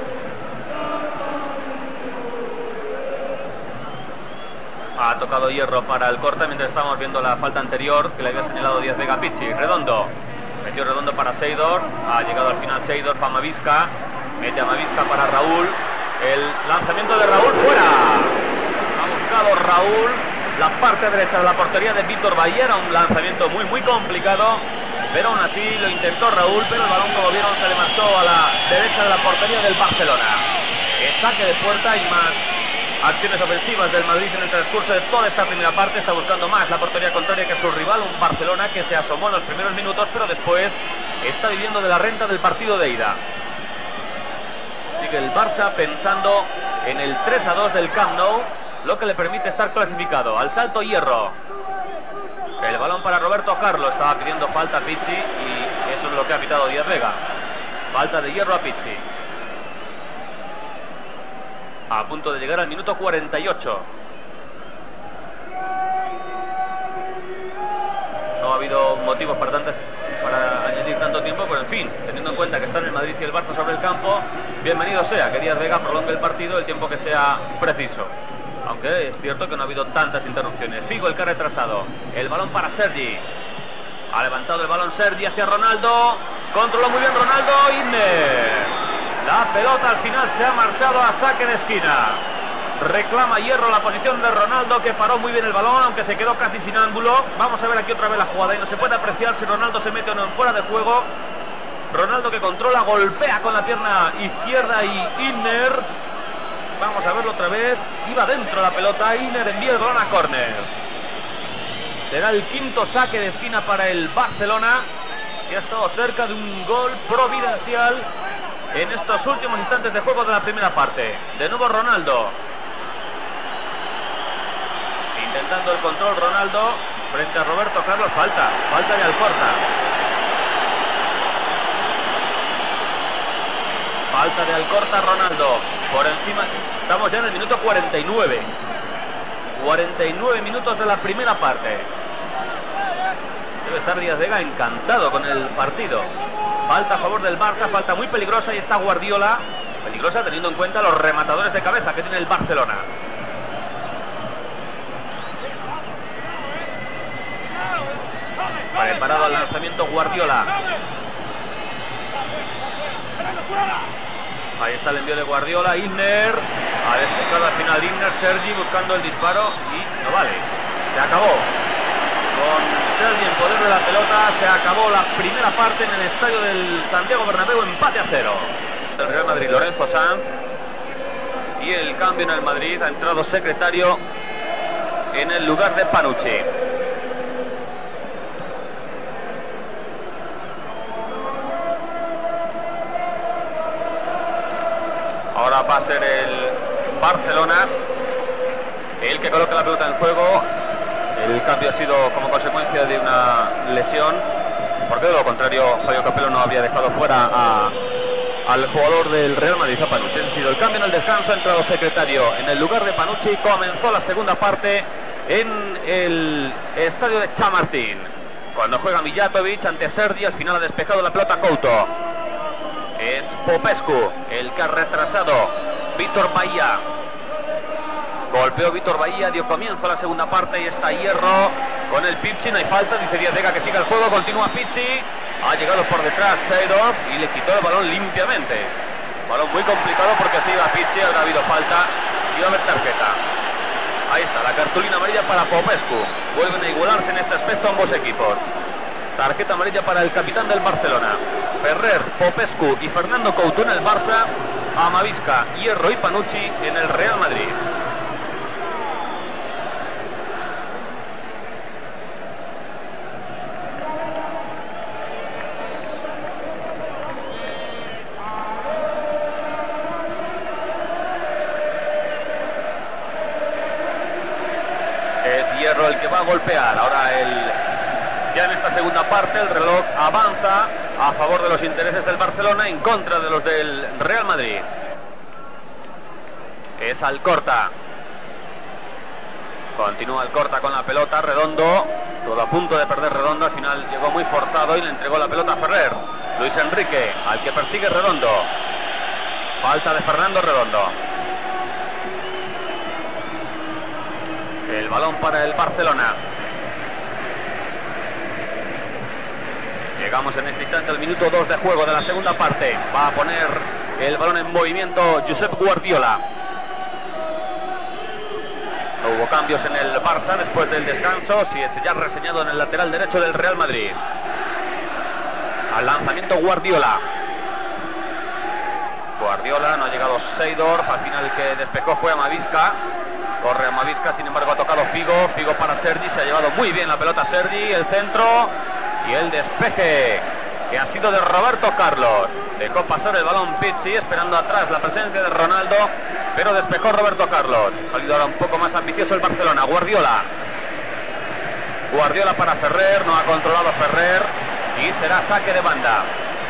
Ha tocado hierro para el corte mientras estamos viendo la falta anterior que le había señalado Díaz Vega a Pizzi. Redondo. Metió Redondo para Seydorf. Ha llegado al final Seydorf a Mavisca. Mete a Mavisca para Raúl. El lanzamiento de Raúl fuera. Ha buscado Raúl la parte derecha de la portería de Víctor Baía. Era un lanzamiento muy complicado, pero aún así lo intentó Raúl, pero el balón, como vieron, se le marchó a la derecha de la portería del Barcelona. El saque de puerta y más acciones ofensivas del Madrid en el transcurso de toda esta primera parte. Está buscando más la portería contraria que su rival, un Barcelona que se asomó en los primeros minutos, pero después está viviendo de la renta del partido de ida. Sigue el Barça pensando en el 3-2 del Camp Nou, lo que le permite estar clasificado. Al salto Hierro. El balón para Roberto Carlos. Estaba pidiendo falta a Pizzi y eso es lo que ha pitado Díaz Vega. Falta de Hierro a Pizzi. A punto de llegar al minuto 48. No ha habido motivos para añadir tanto tiempo, pero en fin, teniendo en cuenta que están el Madrid y el Barça sobre el campo, bienvenido sea que Díaz Vega prolongue el partido el tiempo que sea preciso. Aunque es cierto que no ha habido tantas interrupciones. Figo, el que ha retrasado. El balón para Sergi. Ha levantado el balón Sergi hacia Ronaldo. Controló muy bien Ronaldo. Inner. La pelota al final se ha marchado a saque de esquina. Reclama Hierro la posición de Ronaldo, que paró muy bien el balón, aunque se quedó casi sin ángulo. Vamos a ver aquí otra vez la jugada y no se puede apreciar si Ronaldo se mete o no en fuera de juego. Ronaldo, que controla, golpea con la pierna izquierda y Inner. Vamos a verlo otra vez. Iba dentro la pelota. Inner envía el balón a córner. Será el quinto saque de esquina para el Barcelona, que ha estado cerca de un gol providencial en estos últimos instantes de juego de la primera parte. De nuevo Ronaldo. Intentando el control Ronaldo frente a Roberto Carlos. Falta de Alcorta. Falta de Alcorta, Ronaldo. Por encima. Estamos ya en el minuto 49. 49 minutos de la primera parte. Debe estar Díaz Vega encantado con el partido. Falta a favor del Barça, falta muy peligrosa, y está Guardiola. Peligrosa teniendo en cuenta los rematadores de cabeza que tiene el Barcelona. Preparado al lanzamiento Guardiola. Ahí está el envío de Guardiola. Inner. Ha despejado al final Inner. Sergi buscando el disparo y no vale. Se acabó. Con Sergi en poder de la pelota, se acabó la primera parte en el estadio del Santiago Bernabéu. Empate a 0. El Real Madrid, Lorenzo Sanz. Y el cambio en el Madrid. Ha entrado Secretario en el lugar de Panucci. Ahora va a ser el Barcelona el que coloca la pelota en juego. El cambio ha sido como consecuencia de una lesión, porque de lo contrario Fabio Capello no había dejado fuera al jugador del Real Madrid, a Panucci. Ha sido el cambio en el descanso. Ha entrado Secretario en el lugar de Panucci. Comenzó la segunda parte en el estadio de Chamartín, cuando juega Mijatovic ante Sergi. Al final ha despejado la pelota Couto. Es Popescu el que ha retrasado. Víctor Baía. Golpeó Víctor Baía, dio comienzo a la segunda parte y está Hierro con el Pizzi. No hay falta, dice Díaz Vega que siga el juego. Continúa Pizzi. Ha llegado por detrás Seydorf y le quitó el balón limpiamente. Balón muy complicado porque así iba Pizzi. Habrá habido falta y va a haber tarjeta. Ahí está la cartulina amarilla para Popescu. Vuelven a igualarse en este aspecto ambos equipos. Tarjeta amarilla para el capitán del Barcelona. Ferrer, Popescu y Fernando Couto en el Barça. Amavisca, Hierro y Panucci en el Real Madrid. Es Hierro el que va a golpear. Ahora ya en esta segunda parte el reloj avanza a favor de los intereses del Barcelona, en contra de los del Real Madrid. es Alcorta. Continúa Alcorta con la pelota, Redondo, todo a punto de perder Redondo, al final llegó muy forzado y le entregó la pelota a Ferrer. Luis Enrique, al que persigue Redondo. Falta de Fernando Redondo. El balón para el Barcelona. Llegamos en este instante al minuto 2 de juego de la segunda parte. Va a poner el balón en movimiento Josep Guardiola. No hubo cambios en el Barça después del descanso, si es ya reseñado en el lateral derecho del Real Madrid. Al lanzamiento Guardiola. Guardiola, no ha llegado Seydorf, al final el que despejó fue Amavisca. Corre Amavisca, sin embargo ha tocado Figo. Figo para Sergi, se ha llevado muy bien la pelota Sergi, el centro y el despeje que ha sido de Roberto Carlos. Dejó pasar el balón Pizzi, esperando atrás la presencia de Ronaldo, pero despejó Roberto Carlos. Ha salido ahora un poco más ambicioso el Barcelona. Guardiola. Guardiola para Ferrer, no ha controlado Ferrer y será saque de banda.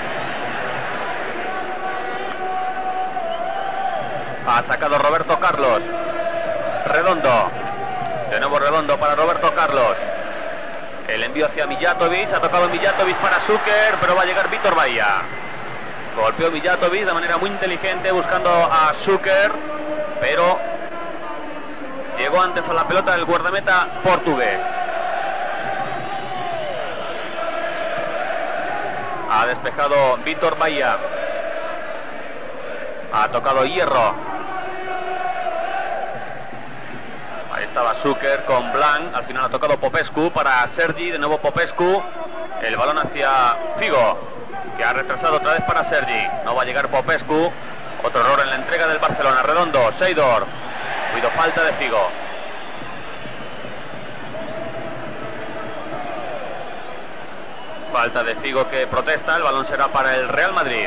Ha sacado Roberto Carlos. Redondo. De nuevo Redondo para Roberto Carlos. El envío hacia Mijatovic, ha tocado Mijatovic para Zucker, pero va a llegar Vítor Baía. Golpeó Mijatovic de manera muy inteligente buscando a Zucker, pero llegó antes a la pelota del guardameta portugués. Ha despejado Vítor Baía. Ha tocado Hierro. Estaba Zucker con Blanc, al final ha tocado Popescu para Sergi, de nuevo Popescu, el balón hacia Figo, que ha retrasado otra vez para Sergi, no va a llegar Popescu, otro error en la entrega del Barcelona. Redondo, Seydorf, ha habido falta de Figo. Falta de Figo que protesta, el balón será para el Real Madrid.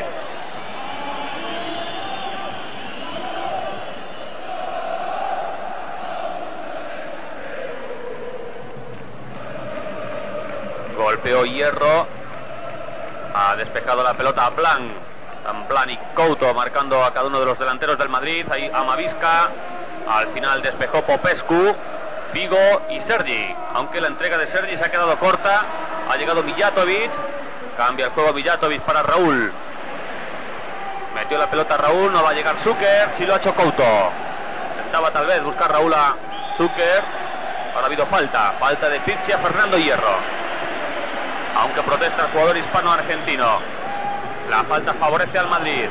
Golpeó Hierro, ha despejado la pelota a Blanc. Están Blanc y Couto marcando a cada uno de los delanteros del Madrid. Ahí Amavisca, al final despejó Popescu, Figo y Sergi, aunque la entrega de Sergi se ha quedado corta. Ha llegado Mijatovic, cambia el juego Mijatovic para Raúl. Metió la pelota Raúl, no va a llegar Zucker, sí lo ha hecho Couto. Intentaba tal vez buscar Raúl a Zucker, ahora ha habido falta de Pizzi a Fernando Hierro. Aunque protesta el jugador hispano-argentino. La falta favorece al Madrid.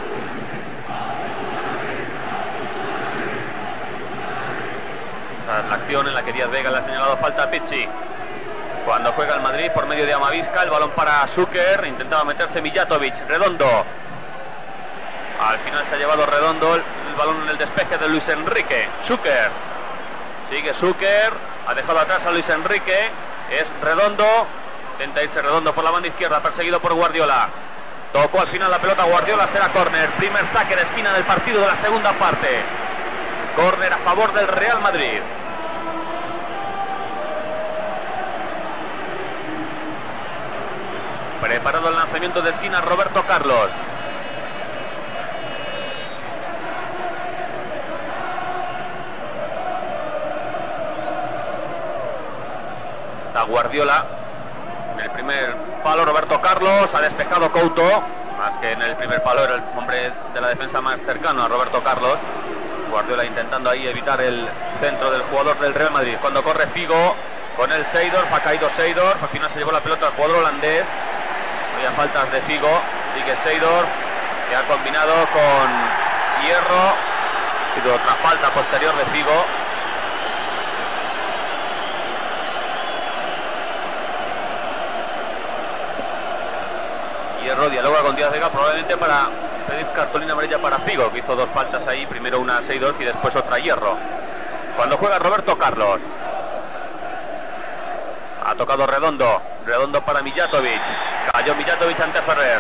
Esta es la acción en la que Díaz Vega le ha señalado falta a Pizzi. Cuando juega el Madrid por medio de Amavisca, el balón para Zucker, intentaba meterse Mijatovic. Redondo. Al final se ha llevado Redondo el balón en el despeje de Luis Enrique. Zucker. Sigue Zucker, ha dejado atrás a Luis Enrique. Es Redondo. Intenta irse Redondo por la banda izquierda, perseguido por Guardiola. Tocó al final la pelota Guardiola, será córner. Primer saque de esquina del partido de la segunda parte. Córner a favor del Real Madrid. Preparado el lanzamiento de esquina Roberto Carlos. Está Guardiola. En el primer palo Roberto Carlos, ha despejado Couto, más que en el primer palo era el hombre de la defensa más cercano a Roberto Carlos. Guardiola intentando ahí evitar el centro del jugador del Real Madrid. Cuando corre Figo con el Seydorf, ha caído Seydorf, al final se llevó la pelota al jugador holandés. Había faltas de Figo, sigue Seydorf, que ha combinado con Hierro. Ha sido otra falta posterior de Figo. Hierro dialoga con Díaz Vega probablemente para pedir cartulina amarilla para Figo, que hizo dos faltas ahí, primero una a Seydorf y después otra a Hierro. Cuando juega Roberto Carlos, ha tocado Redondo, Redondo para Mijatovic, cayó Mijatovic ante Ferrer.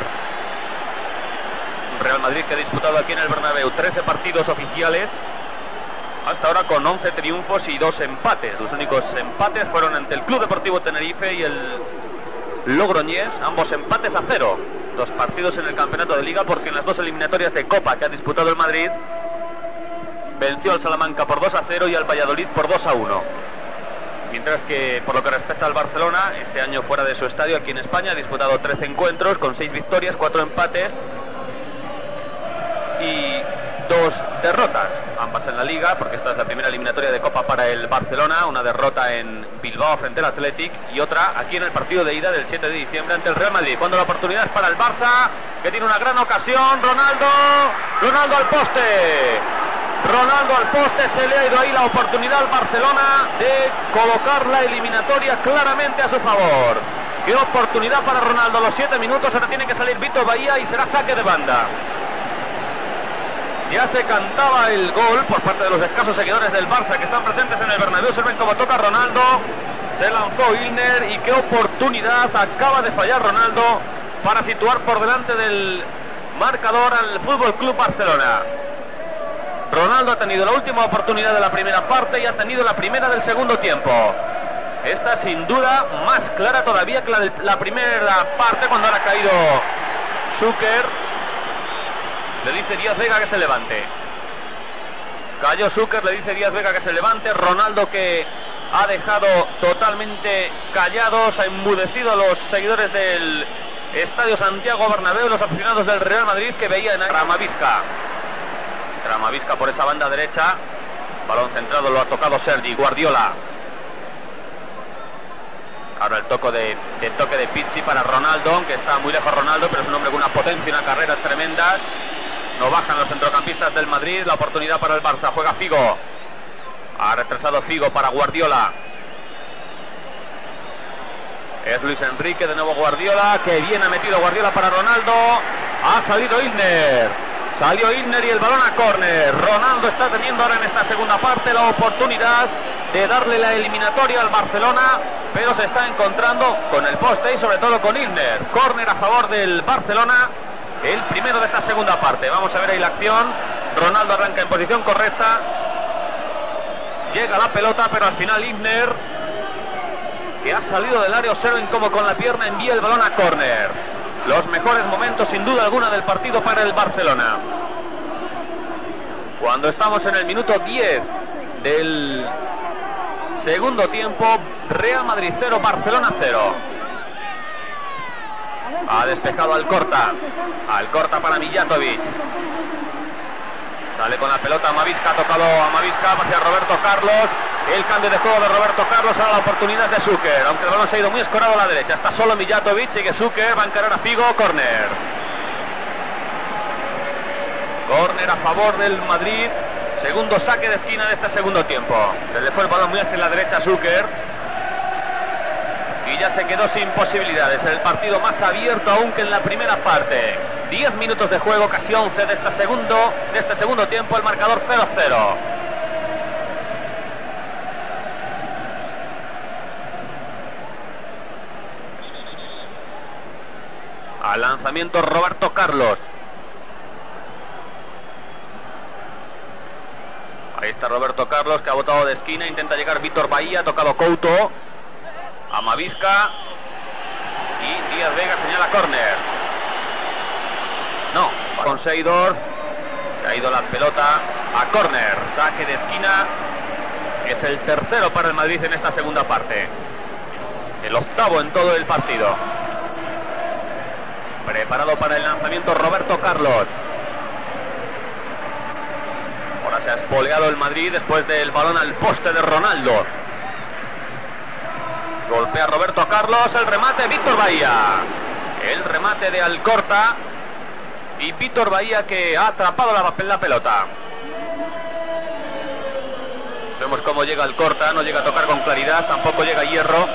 Real Madrid que ha disputado aquí en el Bernabéu 13 partidos oficiales, hasta ahora con 11 triunfos y 2 empates. Los únicos empates fueron ante el Club Deportivo Tenerife y el Logroñés, ambos empates a 0. 2 partidos en el campeonato de Liga, porque en las 2 eliminatorias de Copa que ha disputado el Madrid, venció al Salamanca por 2-0 y al Valladolid por 2-1. Mientras que, por lo que respecta al Barcelona, este año fuera de su estadio aquí en España, ha disputado 13 encuentros con 6 victorias, 4 empates y 2 derrotas, ambas en la Liga, porque esta es la primera eliminatoria de Copa para el Barcelona, una derrota en Bilbao frente al Athletic y otra aquí en el partido de ida del 7 de diciembre ante el Real Madrid, cuando la oportunidad es para el Barça, que tiene una gran ocasión. Ronaldo al poste. Ronaldo al poste, se le ha ido ahí la oportunidad al Barcelona de colocar la eliminatoria claramente a su favor. Qué oportunidad para Ronaldo, los 7 minutos, ahora tiene que salir Víctor Bahía y será saque de banda. Ya se cantaba el gol por parte de los escasos seguidores del Barça que están presentes en el Bernabéu. Se ven cómo toca Ronaldo, se lanzó Ilner y qué oportunidad acaba de fallar Ronaldo para situar por delante del marcador al Fútbol Club Barcelona. Ronaldo ha tenido la última oportunidad de la primera parte y ha tenido la primera del segundo tiempo. Esta sin duda más clara todavía que la de la primera parte, cuando ahora ha caído Zucker. Le dice Díaz Vega que se levante. Cayó Zucker, le dice Díaz Vega que se levante. Ronaldo, que ha dejado totalmente callados, ha enmudecido a los seguidores del Estadio Santiago Bernabéu, los aficionados del Real Madrid, que veían a Kramaviska por esa banda derecha. Balón centrado, lo ha tocado Sergi Guardiola. Ahora el toque de Pizzi para Ronaldo, que está muy lejos Ronaldo, pero es un hombre con una potencia y una carrera tremenda. No bajan los centrocampistas del Madrid. La oportunidad para el Barça. Juega Figo. Ha retrasado Figo para Guardiola. Es Luis Enrique, de nuevo Guardiola. Que bien ha metido Guardiola para Ronaldo. Ha salido Ilner. Salió Ilner y el balón a córner. Ronaldo está teniendo ahora en esta segunda parte la oportunidad de darle la eliminatoria al Barcelona, pero se está encontrando con el poste y sobre todo con Ilner. Córner a favor del Barcelona, el primero de esta segunda parte. Vamos a ver ahí la acción. Ronaldo arranca en posición correcta, llega la pelota, pero al final Ilner, que ha salido del área, observen cómo con la pierna envía el balón a córner. Los mejores momentos sin duda alguna del partido para el Barcelona. Cuando estamos en el minuto 10 del segundo tiempo, Real Madrid 0, Barcelona 0. Ha despejado Alcorta para Mijatovic. Sale con la pelota Amavisca, ha tocado Amavisca hacia Roberto Carlos. El cambio de juego de Roberto Carlos, ahora la oportunidad de Zucker, aunque el balón se ha ido muy escorado a la derecha. Está solo Mijatovic, sigue Zucker, va a encarar a Figo, córner. Córner a favor del Madrid, segundo saque de esquina de este segundo tiempo. Se le fue el balón muy hacia la derecha a Zucker y ya se quedó sin posibilidades. El partido más abierto aún que en la primera parte. 10 minutos de juego, casi 11 de este segundo tiempo, el marcador 0-0. Al lanzamiento Roberto Carlos. Ahí está Roberto Carlos, que ha botado de esquina, intenta llegar Víctor Bahía, ha tocado Couto. Amavisca y Díaz Vega señala córner. No, con Seydorf, se ha ido la pelota a córner. Saque de esquina, es el tercero para el Madrid en esta segunda parte, el octavo en todo el partido. Preparado para el lanzamiento Roberto Carlos. Ahora se ha espoleado el Madrid después del balón al poste de Ronaldo. Golpea Roberto Carlos, el remate Víctor Bahía. El remate de Alcorta y Víctor Bahía, que ha atrapado la pelota. Vemos cómo llega Alcorta, no llega a tocar con claridad, tampoco llega Hierro.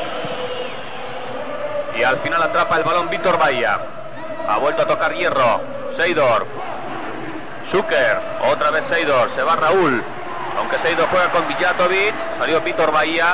Y al final atrapa el balón Víctor Bahía. Ha vuelto a tocar Hierro. Seydorf. Zucker. Otra vez Seydorf. Se va Raúl. Aunque Seydorf juega con Mijatovic. Salió Víctor Bahía.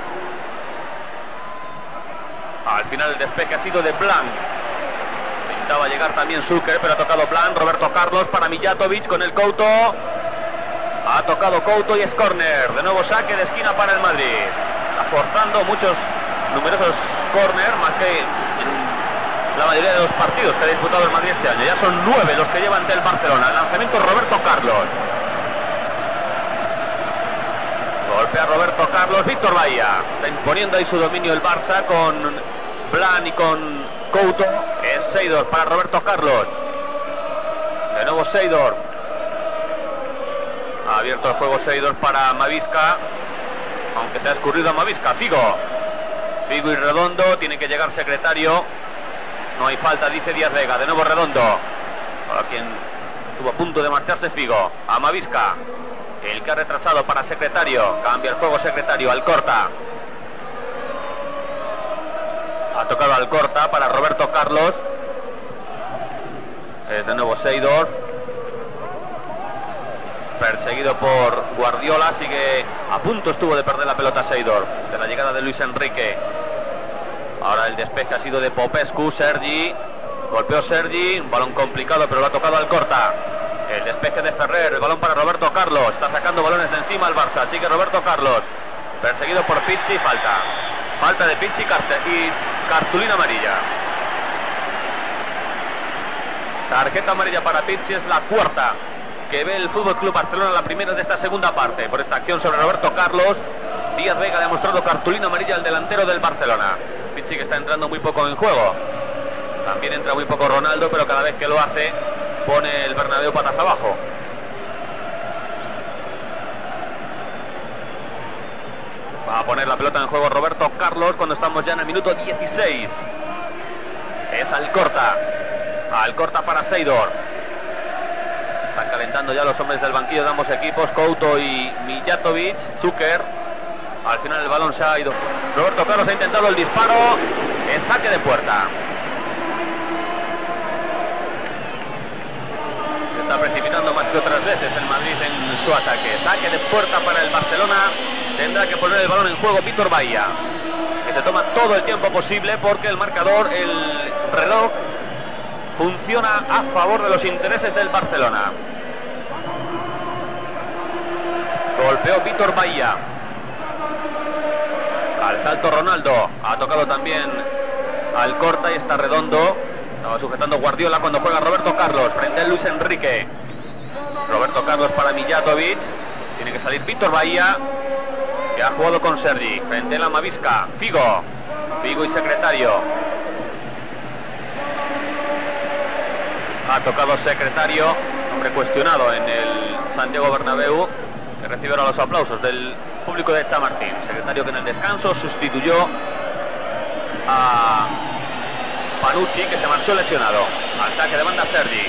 Al final el despeje ha sido de Blanc. Intentaba llegar también Zucker, pero ha tocado Blanc. Roberto Carlos para Mijatovic con el Couto. Ha tocado Couto y es córner. De nuevo saque de esquina para el Madrid. Está forzando numerosos córner, más que en la mayoría de los partidos que ha disputado el Madrid este año. Ya son 9 los que lleva ante el Barcelona. El lanzamiento Roberto Carlos. Golpea Roberto Carlos, Víctor Bahía. Está imponiendo ahí su dominio el Barça con Blan y con Couto. Es Seidor para Roberto Carlos. De nuevo Seidor. Ha abierto el juego Seidor para Mavisca. Aunque se ha escurrido a Mavisca. Figo y Redondo. Tiene que llegar Secretario. No hay falta, dice Díaz Vega. De nuevo Redondo. Ahora quien estuvo a punto de marcharse Figo. A Mavisca. El que ha retrasado para Secretario. Cambia el juego Secretario. Alcorta. Ha tocado Alcorta para Roberto Carlos. Es de nuevo Seidor. Perseguido por Guardiola. Sigue a punto, estuvo de perder la pelota Seidor. De la llegada de Luis Enrique. Ahora el despeje ha sido de Popescu. Sergi. Golpeó Sergi. Un balón complicado, pero lo ha tocado Alcorta. El despeje de Ferrer. El balón para Roberto Carlos. Está sacando balones de encima el Barça. Sigue Roberto Carlos. Perseguido por Pizzi. Falta de Pizzi y cartulina amarilla. Tarjeta amarilla para Pizzi. Es la cuarta que ve el Fútbol Club Barcelona, la primera de esta segunda parte. Por esta acción sobre Roberto Carlos. Díaz Vega le ha mostrado cartulina amarilla al delantero del Barcelona. Pizzi que está entrando muy poco en juego. También entra muy poco Ronaldo, pero cada vez que lo hace pone el Bernabéu patas abajo. Va a poner la pelota en juego Roberto Carlos cuando estamos ya en el minuto 16. Es Alcorta. Alcorta para Seidor. Están calentando ya los hombres del banquillo de ambos equipos, Couto y Mijatovic. Zucker. Al final el balón se ha ido. Roberto Carlos ha intentado el disparo. En saque de puerta. Se está precipitando más que otras veces el Madrid en su ataque. Saque de puerta para el Barcelona. Tendrá que poner el balón en juego Víctor Bahía, que se toma todo el tiempo posible porque el marcador, el reloj, funciona a favor de los intereses del Barcelona. Golpeó Víctor Bahía. Al salto Ronaldo. Ha tocado también Alcorta y está Redondo. Estaba sujetando Guardiola cuando juega Roberto Carlos frente a Luis Enrique. Roberto Carlos para Mijatovic. Tiene que salir Víctor Bahía, que ha jugado con Sergi. Frente a la Mavisca. Figo y Secretario. Ha tocado Secretario, hombre cuestionado en el Santiago Bernabéu, que recibe ahora los aplausos del público de Chamartín. Secretario que en el descanso sustituyó a Panucci, que se marchó lesionado. Al saque de banda Sergi.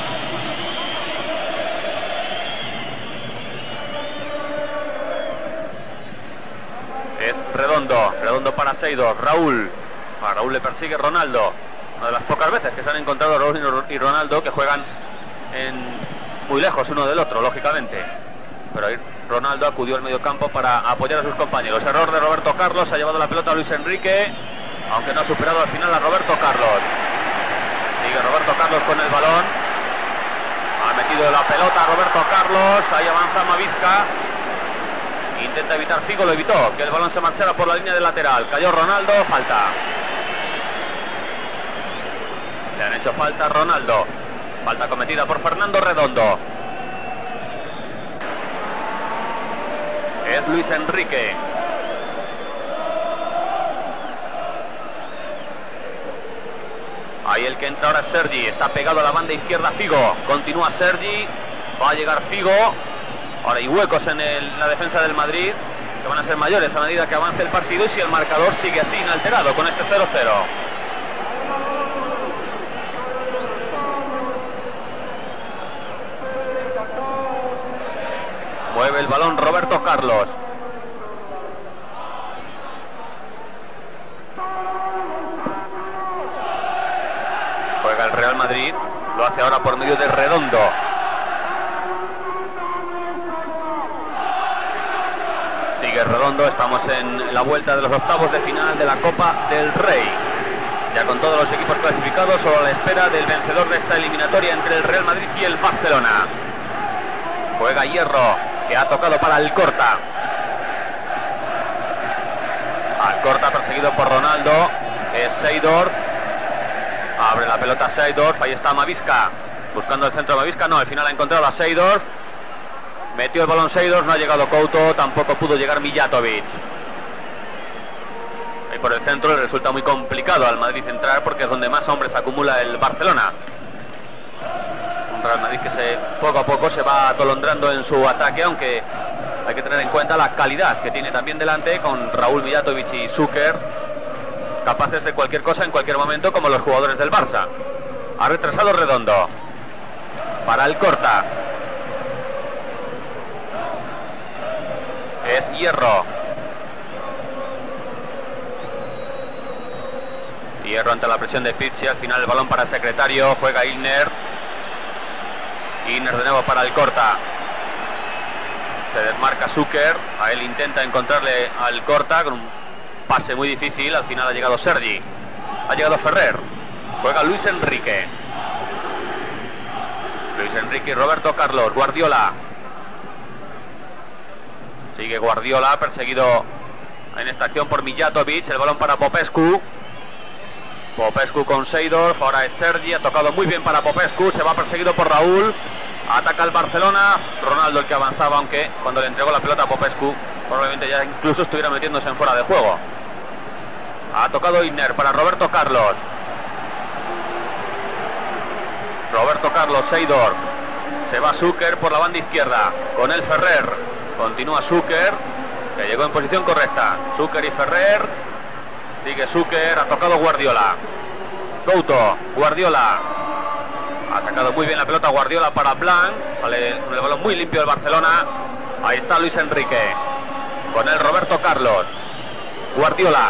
Es Redondo para Seidor. Raúl. A Raúl le persigue Ronaldo. Una de las pocas veces que se han encontrado Raúl y Ronaldo, que juegan muy lejos uno del otro, lógicamente. Pero ahí Ronaldo acudió al mediocampo para apoyar a sus compañeros. Error de Roberto Carlos, ha llevado la pelota a Luis Enrique, aunque no ha superado al final a Roberto Carlos. Sigue Roberto Carlos con el balón. Ha metido la pelota a Roberto Carlos, ahí avanza Mavisca. Intenta evitar Figo, lo evitó, que el balón se marchara por la línea del lateral. Cayó Ronaldo, falta. Le han hecho falta a Ronaldo. Falta cometida por Fernando Redondo. Es Luis Enrique. Ahí el que entra ahora es Sergi. Está pegado a la banda izquierda Figo. Continúa Sergi. Va a llegar Figo. Ahora hay huecos en la defensa del Madrid, que van a ser mayores a medida que avance el partido y si el marcador sigue así inalterado con este 0-0. Mueve el balón Roberto Carlos. Juega el Real Madrid. Lo hace ahora por medio de Redondo. Sigue Redondo. Estamos en la vuelta de los octavos de final de la Copa del Rey. Ya con todos los equipos clasificados, solo a la espera del vencedor de esta eliminatoria entre el Real Madrid y el Barcelona. Juega Hierro, que ha tocado para Alcorta. Alcorta perseguido por Ronaldo. Es Seidor. Abre la pelota Seidor. Ahí está Mavisca. Buscando el centro de Mavisca. No, al final ha encontrado a Seidor. Metió el balón Seydor, no ha llegado Couto, tampoco pudo llegar Mijatovic. Y por el centro le resulta muy complicado al Madrid entrar porque es donde más hombres acumula el Barcelona. Un Real Madrid que poco a poco se va atolondrando en su ataque, aunque hay que tener en cuenta la calidad que tiene también delante con Raúl, Mijatovic y Zucker, capaces de cualquier cosa en cualquier momento, como los jugadores del Barça. Ha retrasado Redondo para el Corta. Es Hierro. Hierro ante la presión de Pizzi. Al final el balón para Secretario. Juega Illner. Illner de nuevo para el Corta. Se desmarca Zucker. A él intenta encontrarle al Corta con un pase muy difícil. Al final ha llegado Sergi. Ha llegado Ferrer. Juega Luis Enrique. Luis Enrique y Roberto Carlos. Guardiola. Sigue Guardiola, perseguido en esta acción por Mijatovic. El balón para Popescu. Popescu con Seydorf. Ahora es Sergi. Ha tocado muy bien para Popescu. Se va perseguido por Raúl. Ataca el Barcelona. Ronaldo el que avanzaba, aunque cuando le entregó la pelota a Popescu probablemente ya incluso estuviera metiéndose en fuera de juego. Ha tocado Illner para Roberto Carlos. Roberto Carlos, Seydorf. Se va Zucker por la banda izquierda. Con el Ferrer. Continúa Zucker, que llegó en posición correcta. Zucker y Ferrer. Sigue Zucker, ha tocado Guardiola. Couto, Guardiola. Ha sacado muy bien la pelota Guardiola para Blanc. Sale con el balón muy limpio el Barcelona. Ahí está Luis Enrique. Con el Roberto Carlos. Guardiola.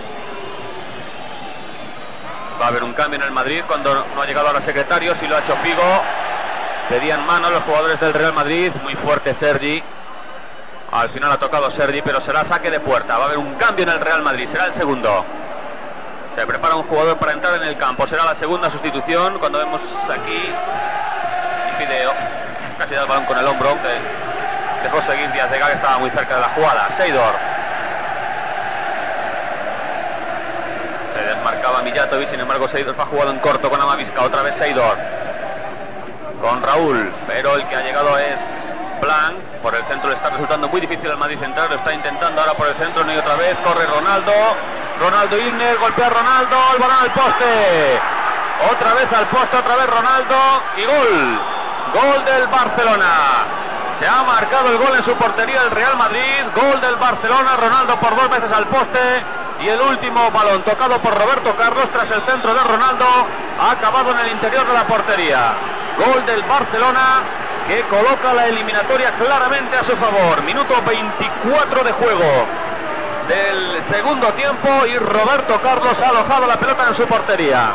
Va a haber un cambio en el Madrid cuando no ha llegado ahora Secretario. Si lo ha hecho Figo. Pedían mano los jugadores del Real Madrid. Muy fuerte Sergi. Al final ha tocado Sergi, pero será saque de puerta. Va a haber un cambio en el Real Madrid, será el segundo. Se prepara un jugador para entrar en el campo. Será la segunda sustitución. Cuando vemos aquí y pide casi da el balón con el hombro, que dejó seguir Díaz de Gala, que estaba muy cerca de la jugada. Seydorf. Se desmarcaba Mijatovic, sin embargo Seydorf ha jugado en corto con Amavisca. Otra vez Seydorf. Con Raúl, pero el que ha llegado es Blanc. Por el centro le está resultando muy difícil al Madrid central. Lo está intentando ahora por el centro, no y otra vez. Corre Ronaldo. Ronaldo Illner, golpea Ronaldo. El balón al poste. Otra vez al poste, otra vez Ronaldo. Y gol. Gol del Barcelona. Se ha marcado el gol en su portería el Real Madrid. Gol del Barcelona. Ronaldo por 2 veces al poste. Y el último balón tocado por Roberto Carlos tras el centro de Ronaldo ha acabado en el interior de la portería. Gol del Barcelona, que coloca la eliminatoria claramente a su favor. Minuto 24 de juego del segundo tiempo y Roberto Carlos ha alojado la pelota en su portería.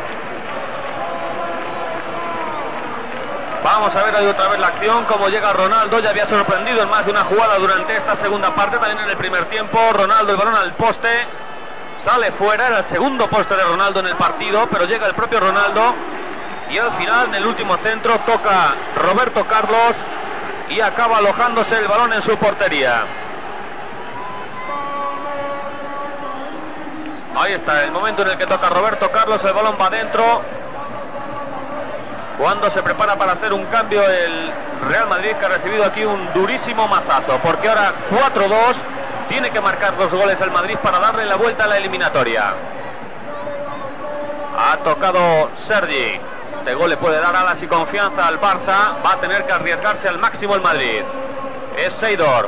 Vamos a ver ahí otra vez la acción, cómo llega Ronaldo. Ya había sorprendido en más de una jugada durante esta segunda parte, también en el primer tiempo. Ronaldo, el balón al poste, sale fuera. Era el segundo poste de Ronaldo en el partido, pero llega el propio Ronaldo. Y al final, en el último centro, toca Roberto Carlos y acaba alojándose el balón en su portería. Ahí está, el momento en el que toca Roberto Carlos, el balón va adentro. Cuando se prepara para hacer un cambio el Real Madrid, que ha recibido aquí un durísimo mazazo, porque ahora 4-2, tiene que marcar 2 goles el Madrid para darle la vuelta a la eliminatoria. Ha tocado Sergi. Este gol le puede dar alas y confianza al Barça. Va a tener que arriesgarse al máximo el Madrid. Es Seydorf.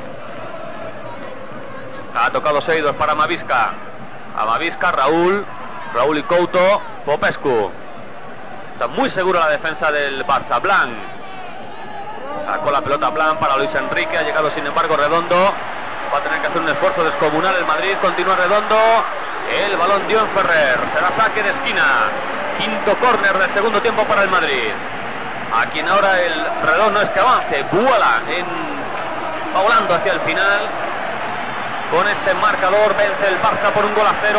Ha tocado Seydorf para Amavisca. Amavisca, Raúl y Couto. Popescu. Está muy segura la defensa del Barça. Blanc. Sacó la pelota Blanc para Luis Enrique. Ha llegado sin embargo Redondo. Va a tener que hacer un esfuerzo descomunal el Madrid. Continúa Redondo. El balón dio en Ferrer. Será saque de esquina. Quinto córner del segundo tiempo para el Madrid. A quien ahora el reloj no es que avance. Voilà, va volando hacia el final. Con este marcador vence el Barça por 1-0.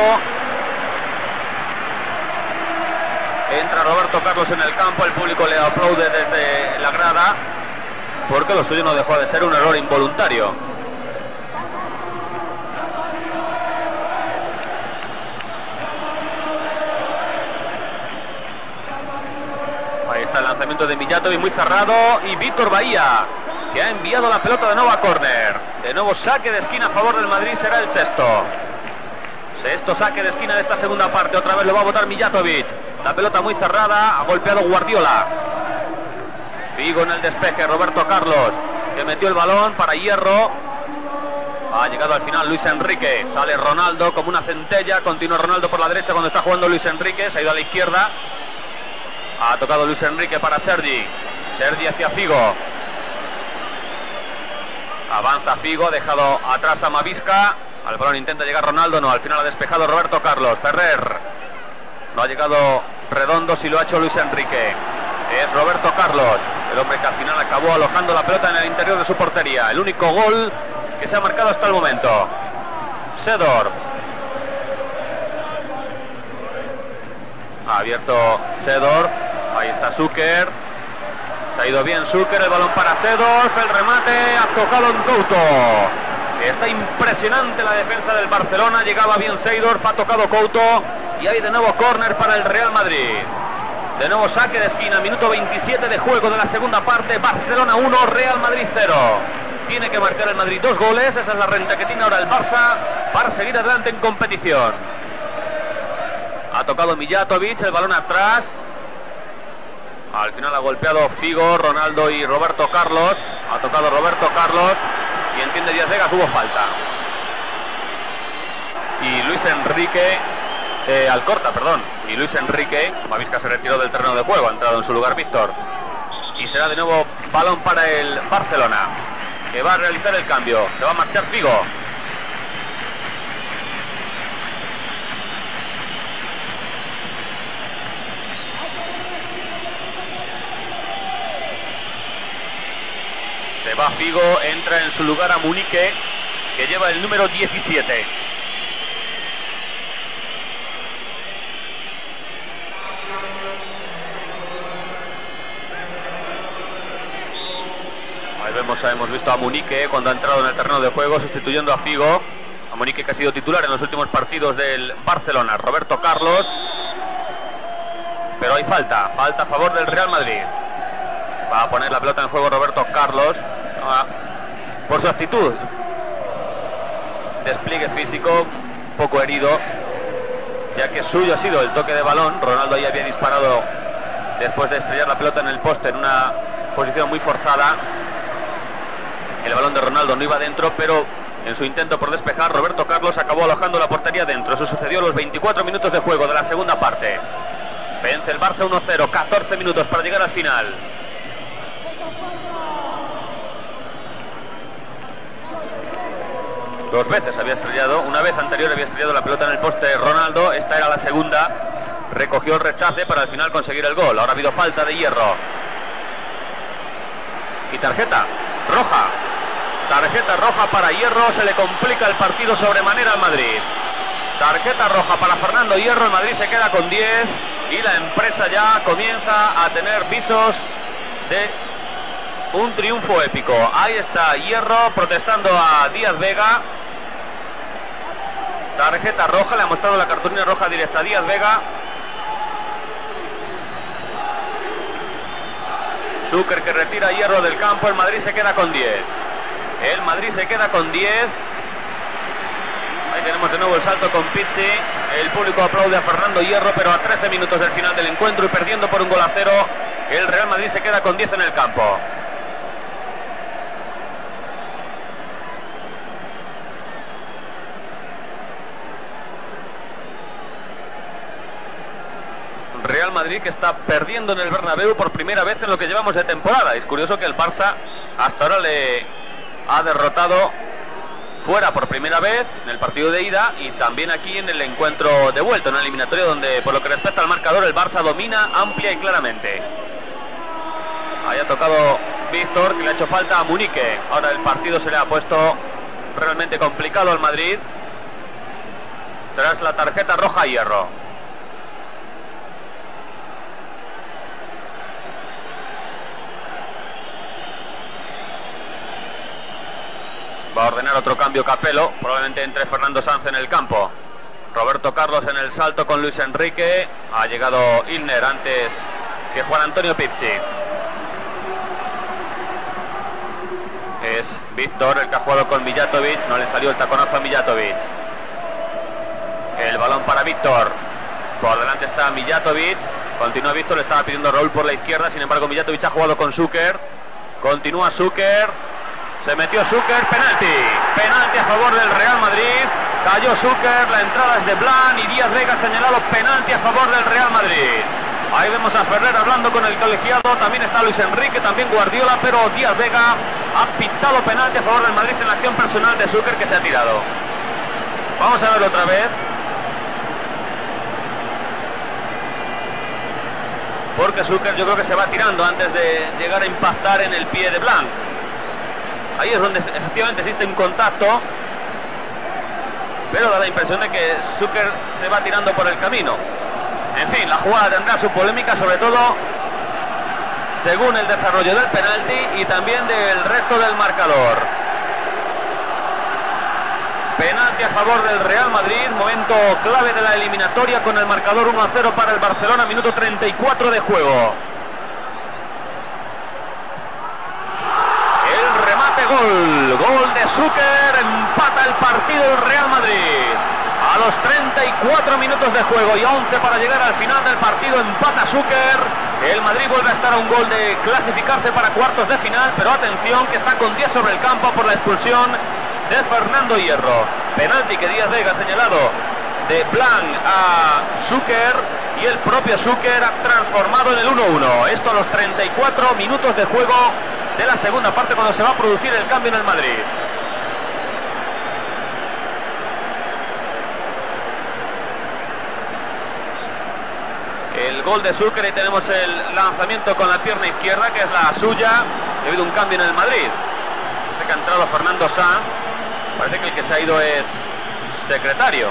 Entra Roberto Carlos en el campo. El público le aplaude desde la grada, porque lo suyo no dejó de ser un error involuntario. Ahí está el lanzamiento de Mijatovic, muy cerrado, y Víctor Bahía que ha enviado la pelota de nuevo a córner. De nuevo saque de esquina a favor del Madrid, será el sexto. Sexto saque de esquina de esta segunda parte. Otra vez lo va a botar Mijatovic. La pelota muy cerrada, ha golpeado Guardiola. Figo en el despeje, Roberto Carlos, que metió el balón para Hierro. Ha llegado al final Luis Enrique. Sale Ronaldo como una centella. Continúa Ronaldo por la derecha cuando está jugando Luis Enrique. Se ha ido a la izquierda. Ha tocado Luis Enrique para Sergi. Sergi hacia Figo. Avanza Figo, ha dejado atrás a Mavisca. Al balón intenta llegar Ronaldo, no, al final ha despejado Roberto Carlos. Ferrer. No ha llegado Redondo, si lo ha hecho Luis Enrique. Es Roberto Carlos, el hombre que al final acabó alojando la pelota en el interior de su portería. El único gol que se ha marcado hasta el momento. Seedorf. Ha abierto Seedorf. Ahí está Zucker. Se ha ido bien Zucker, el balón para Seedorf. El remate ha tocado en Couto. Está impresionante la defensa del Barcelona. Llegaba bien Seedorf, ha tocado Couto. Y hay de nuevo córner para el Real Madrid. De nuevo saque de esquina, minuto 27 de juego de la segunda parte. Barcelona 1, Real Madrid 0. Tiene que marcar el Madrid 2 goles. Esa es la renta que tiene ahora el Barça para seguir adelante en competición. Ha tocado Mijatovic, el balón atrás. Al final ha golpeado Figo, Ronaldo y Roberto Carlos. Ha tocado Roberto Carlos y entiende Díaz Vega, hubo falta. Y Luis Enrique, Alcorta, perdón. Y Luis Enrique, Mavisca se retiró del terreno de juego, ha entrado en su lugar Víctor. Y será de nuevo balón para el Barcelona, que va a realizar el cambio. Se va a marchar Figo. Se va Figo, entra en su lugar a Munique, que lleva el número 17. Hemos visto a Munique cuando ha entrado en el terreno de juego sustituyendo a Figo. A Munique, que ha sido titular en los últimos partidos del Barcelona. Roberto Carlos, pero hay falta a favor del Real Madrid. Va a poner la pelota en juego Roberto Carlos por su actitud, despliegue físico, un poco herido, ya que suyo ha sido el toque de balón. Ronaldo ya había disparado después de estrellar la pelota en el poste en una posición muy forzada. El balón de Ronaldo no iba dentro, pero en su intento por despejar, Roberto Carlos acabó alojando la portería dentro. Eso sucedió a los 24 minutos de juego de la segunda parte. Vence el Barça 1-0, 14 minutos para llegar al final. Dos veces había estrellado, una vez anterior había estrellado la pelota en el poste Ronaldo, esta era la segunda. Recogió el rechace para al final conseguir el gol. Ahora ha habido falta de Hierro. Y tarjeta roja. Tarjeta roja para Hierro, se le complica el partido sobremanera al Madrid. Tarjeta roja para Fernando Hierro, el Madrid se queda con 10 y la empresa ya comienza a tener visos de un triunfo épico. Ahí está Hierro protestando a Díaz Vega. Tarjeta roja, le ha mostrado la cartulina roja directa a Díaz Vega. Zucker, que retira a Hierro del campo, el Madrid se queda con 10. El Madrid se queda con 10. Ahí tenemos de nuevo el salto con Pizzi. El público aplaude a Fernando Hierro, pero a 13 minutos del final del encuentro y perdiendo por un gol a 0, el Real Madrid se queda con 10 en el campo. Real Madrid que está perdiendo en el Bernabéu por primera vez en lo que llevamos de temporada. Es curioso que el Barça hasta ahora le ha derrotado fuera por primera vez en el partido de ida y también aquí en el encuentro de vuelta, en el eliminatorio donde por lo que respecta al marcador el Barça domina amplia y claramente. Ahí ha tocado Víctor, que le ha hecho falta a Munique. Ahora el partido se le ha puesto realmente complicado al Madrid tras la tarjeta roja a Hierro. Va a ordenar otro cambio Capello, probablemente entre Fernando Sanz en el campo. Roberto Carlos en el salto con Luis Enrique. Ha llegado Ilner antes que Juan Antonio Pizzi. Es Víctor el que ha jugado con Mijatovic, no le salió el taconazo a Mijatovic. El balón para Víctor. Por delante está Mijatovic. Continúa Víctor, le estaba pidiendo Raúl por la izquierda. Sin embargo, Mijatovic ha jugado con Zucker. Continúa Zucker. Se metió Zucker. Penalti. Penalti a favor del Real Madrid. Cayó Zucker. La entrada es de Blan. Y Díaz Vega ha señalado penalti a favor del Real Madrid. Ahí vemos a Ferrer hablando con el colegiado. También está Luis Enrique. También Guardiola. Pero Díaz Vega ha pitado penalti a favor del Madrid en la acción personal de Zucker que se ha tirado. Vamos a verlo otra vez. Porque Zucker yo creo que se va tirando antes de llegar a impactar en el pie de Blanc. Ahí es donde efectivamente existe un contacto, pero da la impresión de que Zucker se va tirando por el camino. En fin, la jugada tendrá su polémica, sobre todo según el desarrollo del penalti y también del resto del marcador. Penalti a favor del Real Madrid, momento clave de la eliminatoria con el marcador 1-0 para el Barcelona, minuto 34 de juego. El remate gol de Zucker, empata el partido el Real Madrid. A los 34 minutos de juego y 11 para llegar al final del partido, empata Zucker. El Madrid vuelve a estar a un gol de clasificarse para cuartos de final, pero atención que está con 10 sobre el campo por la expulsión de Fernando Hierro. Penalti que Díaz Vega ha señalado de Blanc a Zucker y el propio Zucker ha transformado en el 1-1. Esto a los 34 minutos de juego de la segunda parte, cuando se va a producir el cambio en el Madrid. El gol de Zucker, y tenemos el lanzamiento con la pierna izquierda, que es la suya, debido a un cambio en el Madrid. Este que ha entrado Fernando Sanz. Parece que el que se ha ido es secretario.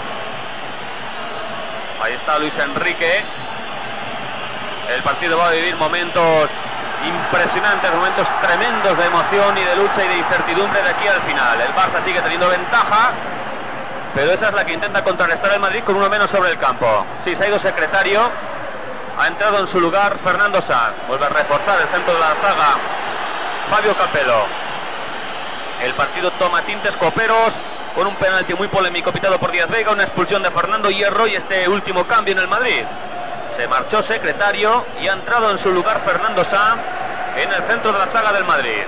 Ahí está Luis Enrique. El partido va a vivir momentos impresionantes, momentos tremendos de emoción y de lucha y de incertidumbre de aquí al final. El Barça sigue teniendo ventaja, pero esa es la que intenta contrarrestar el Madrid con uno menos sobre el campo. Sí, se ha ido secretario. Ha entrado en su lugar Fernando Sanz. Vuelve a reforzar el centro de la zaga Fabio Capello. El partido toma tintes coperos con un penalti muy polémico pitado por Díaz Vega, una expulsión de Fernando Hierro y este último cambio en el Madrid. Se marchó secretario y ha entrado en su lugar Fernando Sanz en el centro de la saga del Madrid.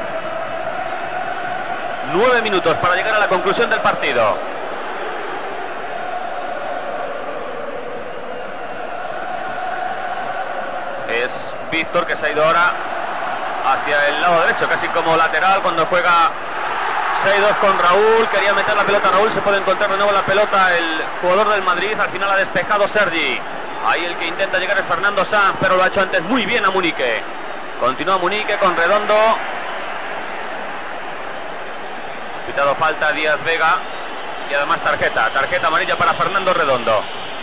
9 minutos para llegar a la conclusión del partido. Es Víctor que se ha ido ahora hacia el lado derecho, casi como lateral cuando juega 6-2 con Raúl. Quería meter la pelota a Raúl, se puede encontrar de nuevo la pelota el jugador del Madrid. Al final ha despejado Sergi. Ahí el que intenta llegar es Fernando Sanz, pero lo ha hecho antes muy bien a Munique. Continúa Munique con Redondo. Pitado falta Díaz Vega y además tarjeta amarilla para Fernando Redondo.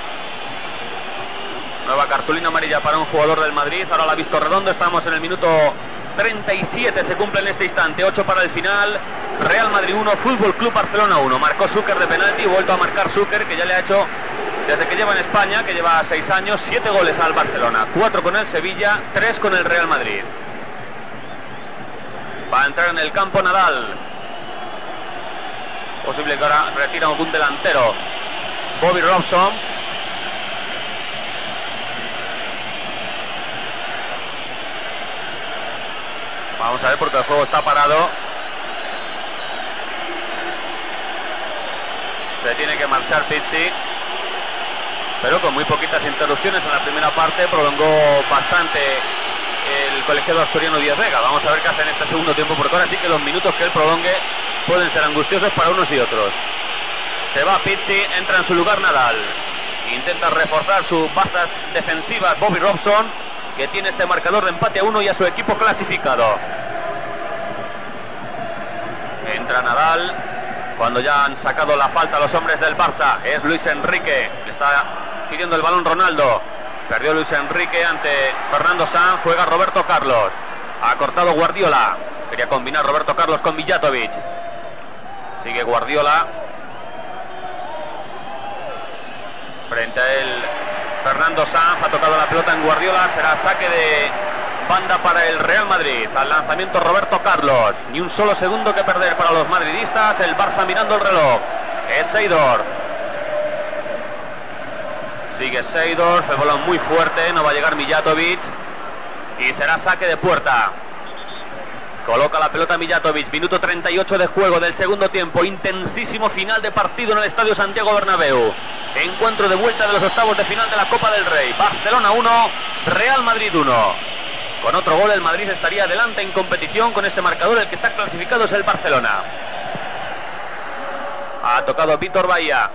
Nueva cartulina amarilla para un jugador del Madrid. Ahora la ha visto Redondo. Estamos en el minuto 37, se cumple en este instante. 8 para el final. Real Madrid 1, Fútbol Club Barcelona 1. Marcó Zucker de penalti, vuelto a marcar Zucker, que ya le ha hecho desde que lleva en España, que lleva 6 años, 7 goles al Barcelona. 4 con el Sevilla, 3 con el Real Madrid. Va a entrar en el campo Nadal. Posible que ahora retira algún delantero. Bobby Robson. Vamos a ver porque el juego está parado. Se tiene que marchar Pizzi, pero con muy poquitas interrupciones. En la primera parte prolongó bastante el colegiado asturiano Díaz Vega. Vamos a ver qué hace en este segundo tiempo, porque ahora sí que los minutos que él prolongue pueden ser angustiosos para unos y otros. Se va Pizzi, entra en su lugar Nadal. Intenta reforzar sus bazas defensivas Bobby Robson, que tiene este marcador de empate a 1 y a su equipo clasificado. Entra Nadal cuando ya han sacado la falta los hombres del Barça. Es Luis Enrique, le está pidiendo el balón Ronaldo. Perdió Luis Enrique ante Fernando Sanz. Juega Roberto Carlos. Ha cortado Guardiola. Quería combinar Roberto Carlos con Mijatovic. Sigue Guardiola. Frente a él Fernando Sanz. Ha tocado la pelota en Guardiola. Será saque de banda para el Real Madrid. Al lanzamiento Roberto Carlos. Ni un solo segundo que perder para los madridistas. El Barça mirando el reloj. Es Seedorf. Sigue Seedorf. El balón muy fuerte. No va a llegar Mijatovic. Y será saque de puerta. Coloca la pelota Mijatovic. Minuto 38 de juego del segundo tiempo. Intensísimo final de partido en el Estadio Santiago Bernabéu. Encuentro de vuelta de los octavos de final de la Copa del Rey. Barcelona 1, Real Madrid 1. Con otro gol el Madrid estaría adelante en competición. Con este marcador el que está clasificado es el Barcelona. Ha tocado Vítor Bahía.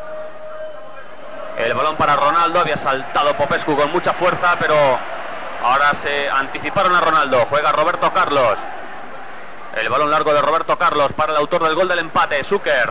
El balón para Ronaldo. Había saltado Popescu con mucha fuerza, pero ahora se anticiparon a Ronaldo. Juega Roberto Carlos. El balón largo de Roberto Carlos para el autor del gol del empate, Zucker.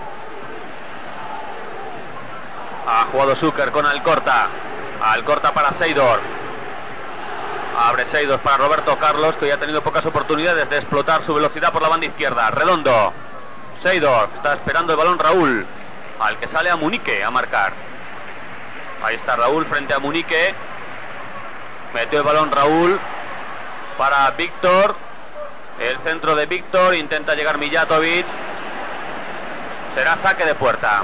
Ha jugado Zucker con Alcorta. Alcorta para Seedorf. Abre Seedorf para Roberto Carlos, que ya ha tenido pocas oportunidades de explotar su velocidad por la banda izquierda. Redondo. Seedorf. Está esperando el balón Raúl, al que sale a Munique a marcar. Ahí está Raúl frente a Munique. Metió el balón Raúl para Víctor. El centro de Víctor. Intenta llegar Mijatovic. Será saque de puerta.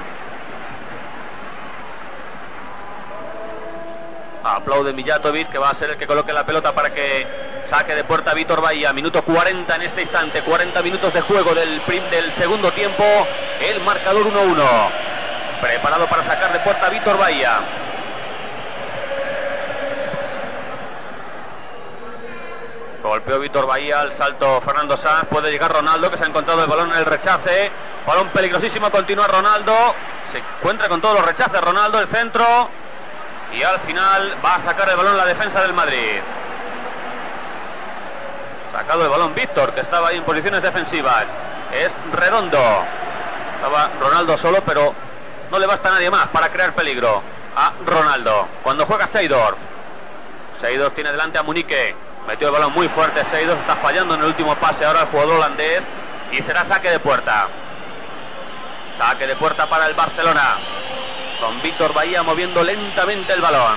Aplaude Mijatovic, que va a ser el que coloque la pelota para que saque de puerta Vítor Bahía. Minuto 40 en este instante. 40 minutos de juego del segundo tiempo. El marcador 1-1. Preparado para sacar de puerta Vítor Bahía. Golpeó Vítor Bahía, al salto Fernando Sanz. Puede llegar Ronaldo, que se ha encontrado el balón en el rechace. Balón peligrosísimo, continúa Ronaldo. Se encuentra con todos los rechaces Ronaldo, el centro. Y al final va a sacar el balón la defensa del Madrid. Sacado el balón Víctor, que estaba ahí en posiciones defensivas. Es Redondo. Estaba Ronaldo solo, pero no le basta a nadie más para crear peligro a Ronaldo. Cuando juega Seedorf. Seedorf tiene delante a Munique. Metió el balón muy fuerte Seedorf. Está fallando en el último pase ahora el jugador holandés. Y será saque de puerta. Saque de puerta para el Barcelona. Con Vítor Bahía moviendo lentamente el balón.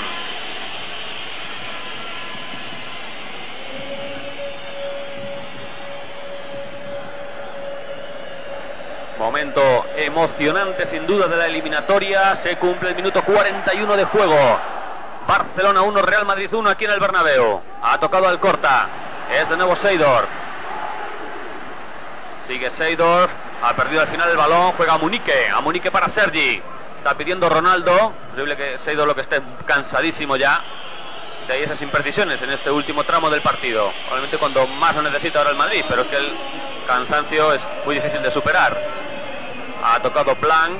Momento emocionante sin duda de la eliminatoria. Se cumple el minuto 41 de juego. Barcelona 1, Real Madrid 1 aquí en el Bernabéu. Ha tocado Alcorta. Es de nuevo Seedorf. Sigue Seedorf. Ha perdido al final el balón. Juega a Munique. A Munique para Sergi. Está pidiendo Ronaldo. Posible que Seedorf, lo que esté cansadísimo ya. De ahí esas imprecisiones en este último tramo del partido. Probablemente cuando más lo necesita ahora el Madrid. Pero es que el cansancio es muy difícil de superar. Ha tocado Blanc.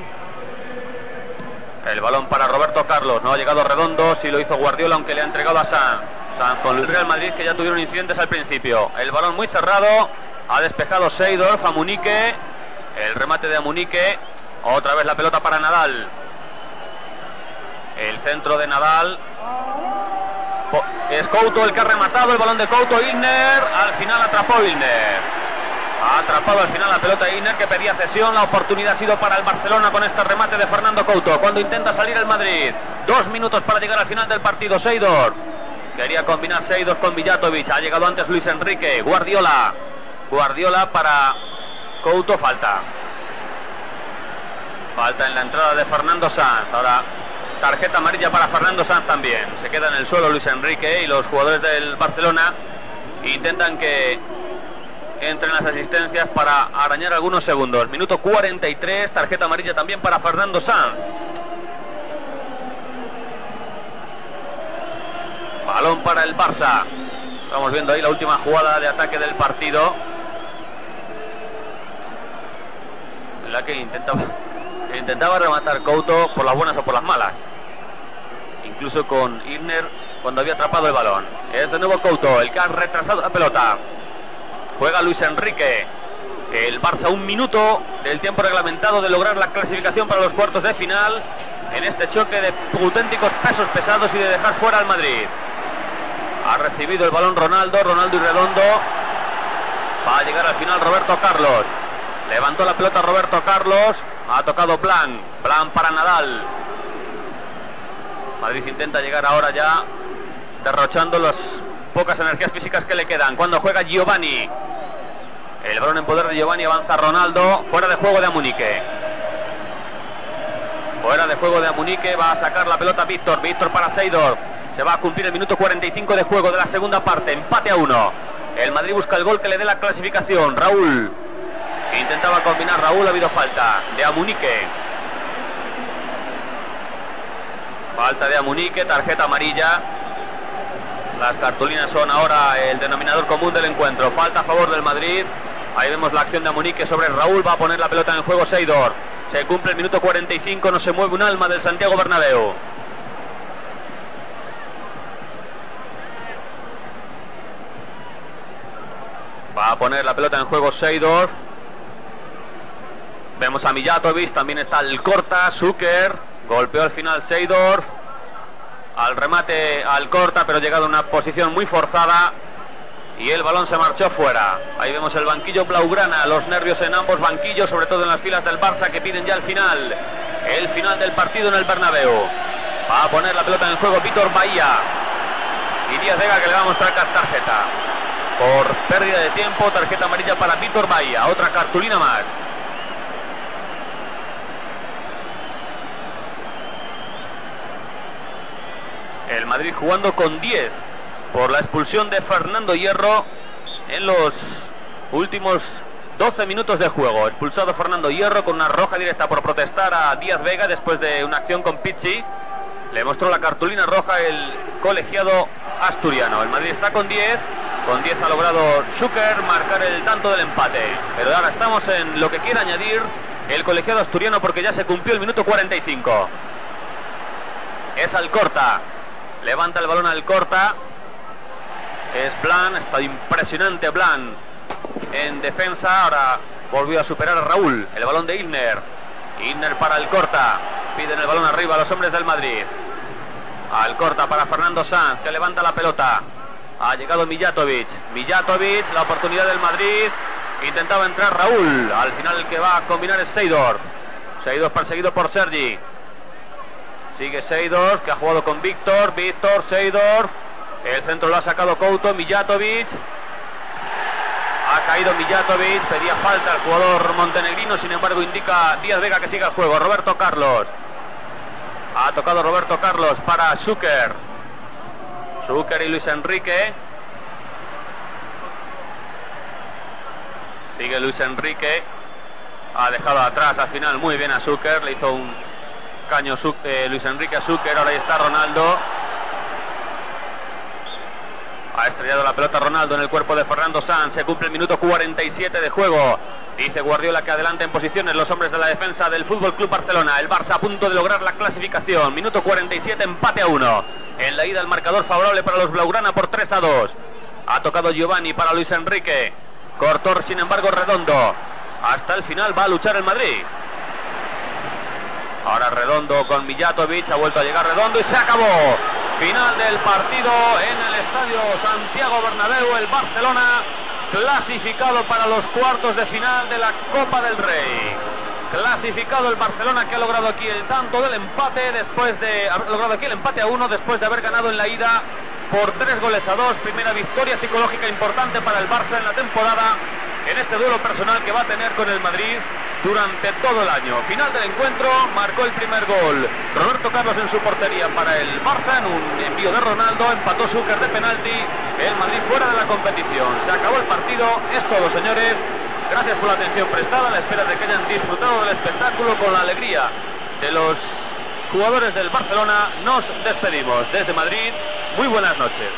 El balón para Roberto Carlos. No ha llegado Redondo. Sí lo hizo Guardiola, aunque le ha entregado a Sanz. Sanz con el Real Madrid, que ya tuvieron incidentes al principio. El balón muy cerrado. Ha despejado Seedorf a Munique. El remate de Amunique. Otra vez la pelota para Nadal. El centro de Nadal. Es Couto el que ha rematado. El balón de Couto. Ilner. Al final atrapó Ilner. Ha atrapado al final la pelota Ilner, que pedía cesión. La oportunidad ha sido para el Barcelona con este remate de Fernando Couto. Cuando intenta salir el Madrid. 2 minutos para llegar al final del partido. Seedorf. Quería combinar Seedorf con Mijatovic. Ha llegado antes Luis Enrique. Guardiola. Guardiola para Couto. Falta. Falta en la entrada de Fernando Sanz. Ahora tarjeta amarilla para Fernando Sanz también. Se queda en el suelo Luis Enrique y los jugadores del Barcelona intentan que entren las asistencias para arañar algunos segundos. Minuto 43, tarjeta amarilla también para Fernando Sanz. Balón para el Barça. Estamos viendo ahí la última jugada de ataque del partido, en la que intentaba rematar Couto por las buenas o por las malas. Incluso con Ilner cuando había atrapado el balón. Es de nuevo Couto el que ha retrasado la pelota. Juega Luis Enrique. El Barça 1 minuto del tiempo reglamentado de lograr la clasificación para los cuartos de final en este choque de auténticos pesos pesados y de dejar fuera al Madrid. Ha recibido el balón Ronaldo y Redondo. Va a llegar al final Roberto Carlos. Levantó la pelota Roberto Carlos. Ha tocado Blanc para Nadal. Madrid intenta llegar ahora ya derrochando los pocas energías físicas que le quedan. Cuando juega Giovanni, el balón en poder de Giovanni, avanza Ronaldo, fuera de juego de Amunique. Fuera de juego de Amunique, va a sacar la pelota Víctor para Seydorf. Se va a cumplir el minuto 45 de juego de la segunda parte, empate a 1. El Madrid busca el gol que le dé la clasificación. Raúl, intentaba combinar Raúl, ha habido falta de Amunique. Falta de Amunique, tarjeta amarilla. Las cartulinas son ahora el denominador común del encuentro. Falta a favor del Madrid. Ahí vemos la acción de Amunique sobre Raúl. Va a poner la pelota en juego Seydorf. Se cumple el minuto 45. No se mueve un alma del Santiago Bernabéu. Va a poner la pelota en juego Seydorf. Vemos a Mijatovic. También está el Corta. Zucker. Golpeó al final Seydorf. Al remate al Corta, pero llegado a una posición muy forzada. Y el balón se marchó fuera. Ahí vemos el banquillo blaugrana. Los nervios en ambos banquillos, sobre todo en las filas del Barça, que piden ya el final. El final del partido en el Bernabéu. Va a poner la pelota en juego Víctor Bahía. Y Díaz Vega, que le va a mostrar tarjeta. Por pérdida de tiempo, tarjeta amarilla para Víctor Bahía. Otra cartulina más. El Madrid jugando con 10 por la expulsión de Fernando Hierro en los últimos 12 minutos de juego. Expulsado Fernando Hierro con una roja directa por protestar a Díaz Vega después de una acción con Pizzi. Le mostró la cartulina roja el colegiado asturiano. El Madrid está con 10. Con 10 ha logrado Zucker marcar el tanto del empate. Pero ahora estamos en lo que quiere añadir el colegiado asturiano, porque ya se cumplió el minuto 45. Es Alcorta. Levanta el balón al Corta. Es Blan. Está impresionante Blan en defensa. Ahora volvió a superar a Raúl. El balón de Ilner. Ilner para el Corta. Piden el balón arriba a los hombres del Madrid. Al Corta para Fernando Sanz, que levanta la pelota. Ha llegado Mijatovic. Mijatovic, la oportunidad del Madrid. Intentaba entrar Raúl. Al final el que va a combinar es Seydorf. Seydorf perseguido por Sergi. Sigue Seydorf, que ha jugado con Víctor. Víctor, Seydorf. El centro lo ha sacado Couto. Mijatovic. Ha caído Mijatovic. Pedía falta al jugador montenegrino. Sin embargo, indica Díaz Vega que siga el juego. Roberto Carlos. Ha tocado Roberto Carlos para Zucker. Zucker y Luis Enrique. Sigue Luis Enrique. Ha dejado atrás al final muy bien a Zucker. Le hizo un caño Luis Enrique a Zucker. Ahora ahí está Ronaldo. Ha estrellado la pelota Ronaldo en el cuerpo de Fernando Sanz. Se cumple el minuto 47 de juego. Dice Guardiola que adelanta en posiciones los hombres de la defensa del Fútbol Club Barcelona. El Barça a punto de lograr la clasificación. Minuto 47, empate a 1. En la ida el marcador favorable para los blaugrana por 3-2. Ha tocado Giovanni para Luis Enrique. Cortó sin embargo Redondo. Hasta el final va a luchar el Madrid. Ahora Redondo con Mijatovic. Ha vuelto a llegar Redondo y se acabó. Final del partido en el estadio Santiago Bernabéu. El Barcelona clasificado para los cuartos de final de la Copa del Rey. Clasificado el Barcelona, que ha logrado aquí el tanto del empate después de haber logrado aquí el empate a 1 después de haber ganado en la ida por 3-2. Primera victoria psicológica importante para el Barça en la temporada, en este duelo personal que va a tener con el Madrid durante todo el año. Final del encuentro, marcó el primer gol Roberto Carlos en su portería para el Barça en un envío de Ronaldo. Empató Zucker de penalti. El Madrid fuera de la competición. Se acabó el partido. Es todo, señores. Gracias por la atención prestada, a la espera de que hayan disfrutado del espectáculo con la alegría de los jugadores del Barcelona. Nos despedimos desde Madrid. Muy buenas noches.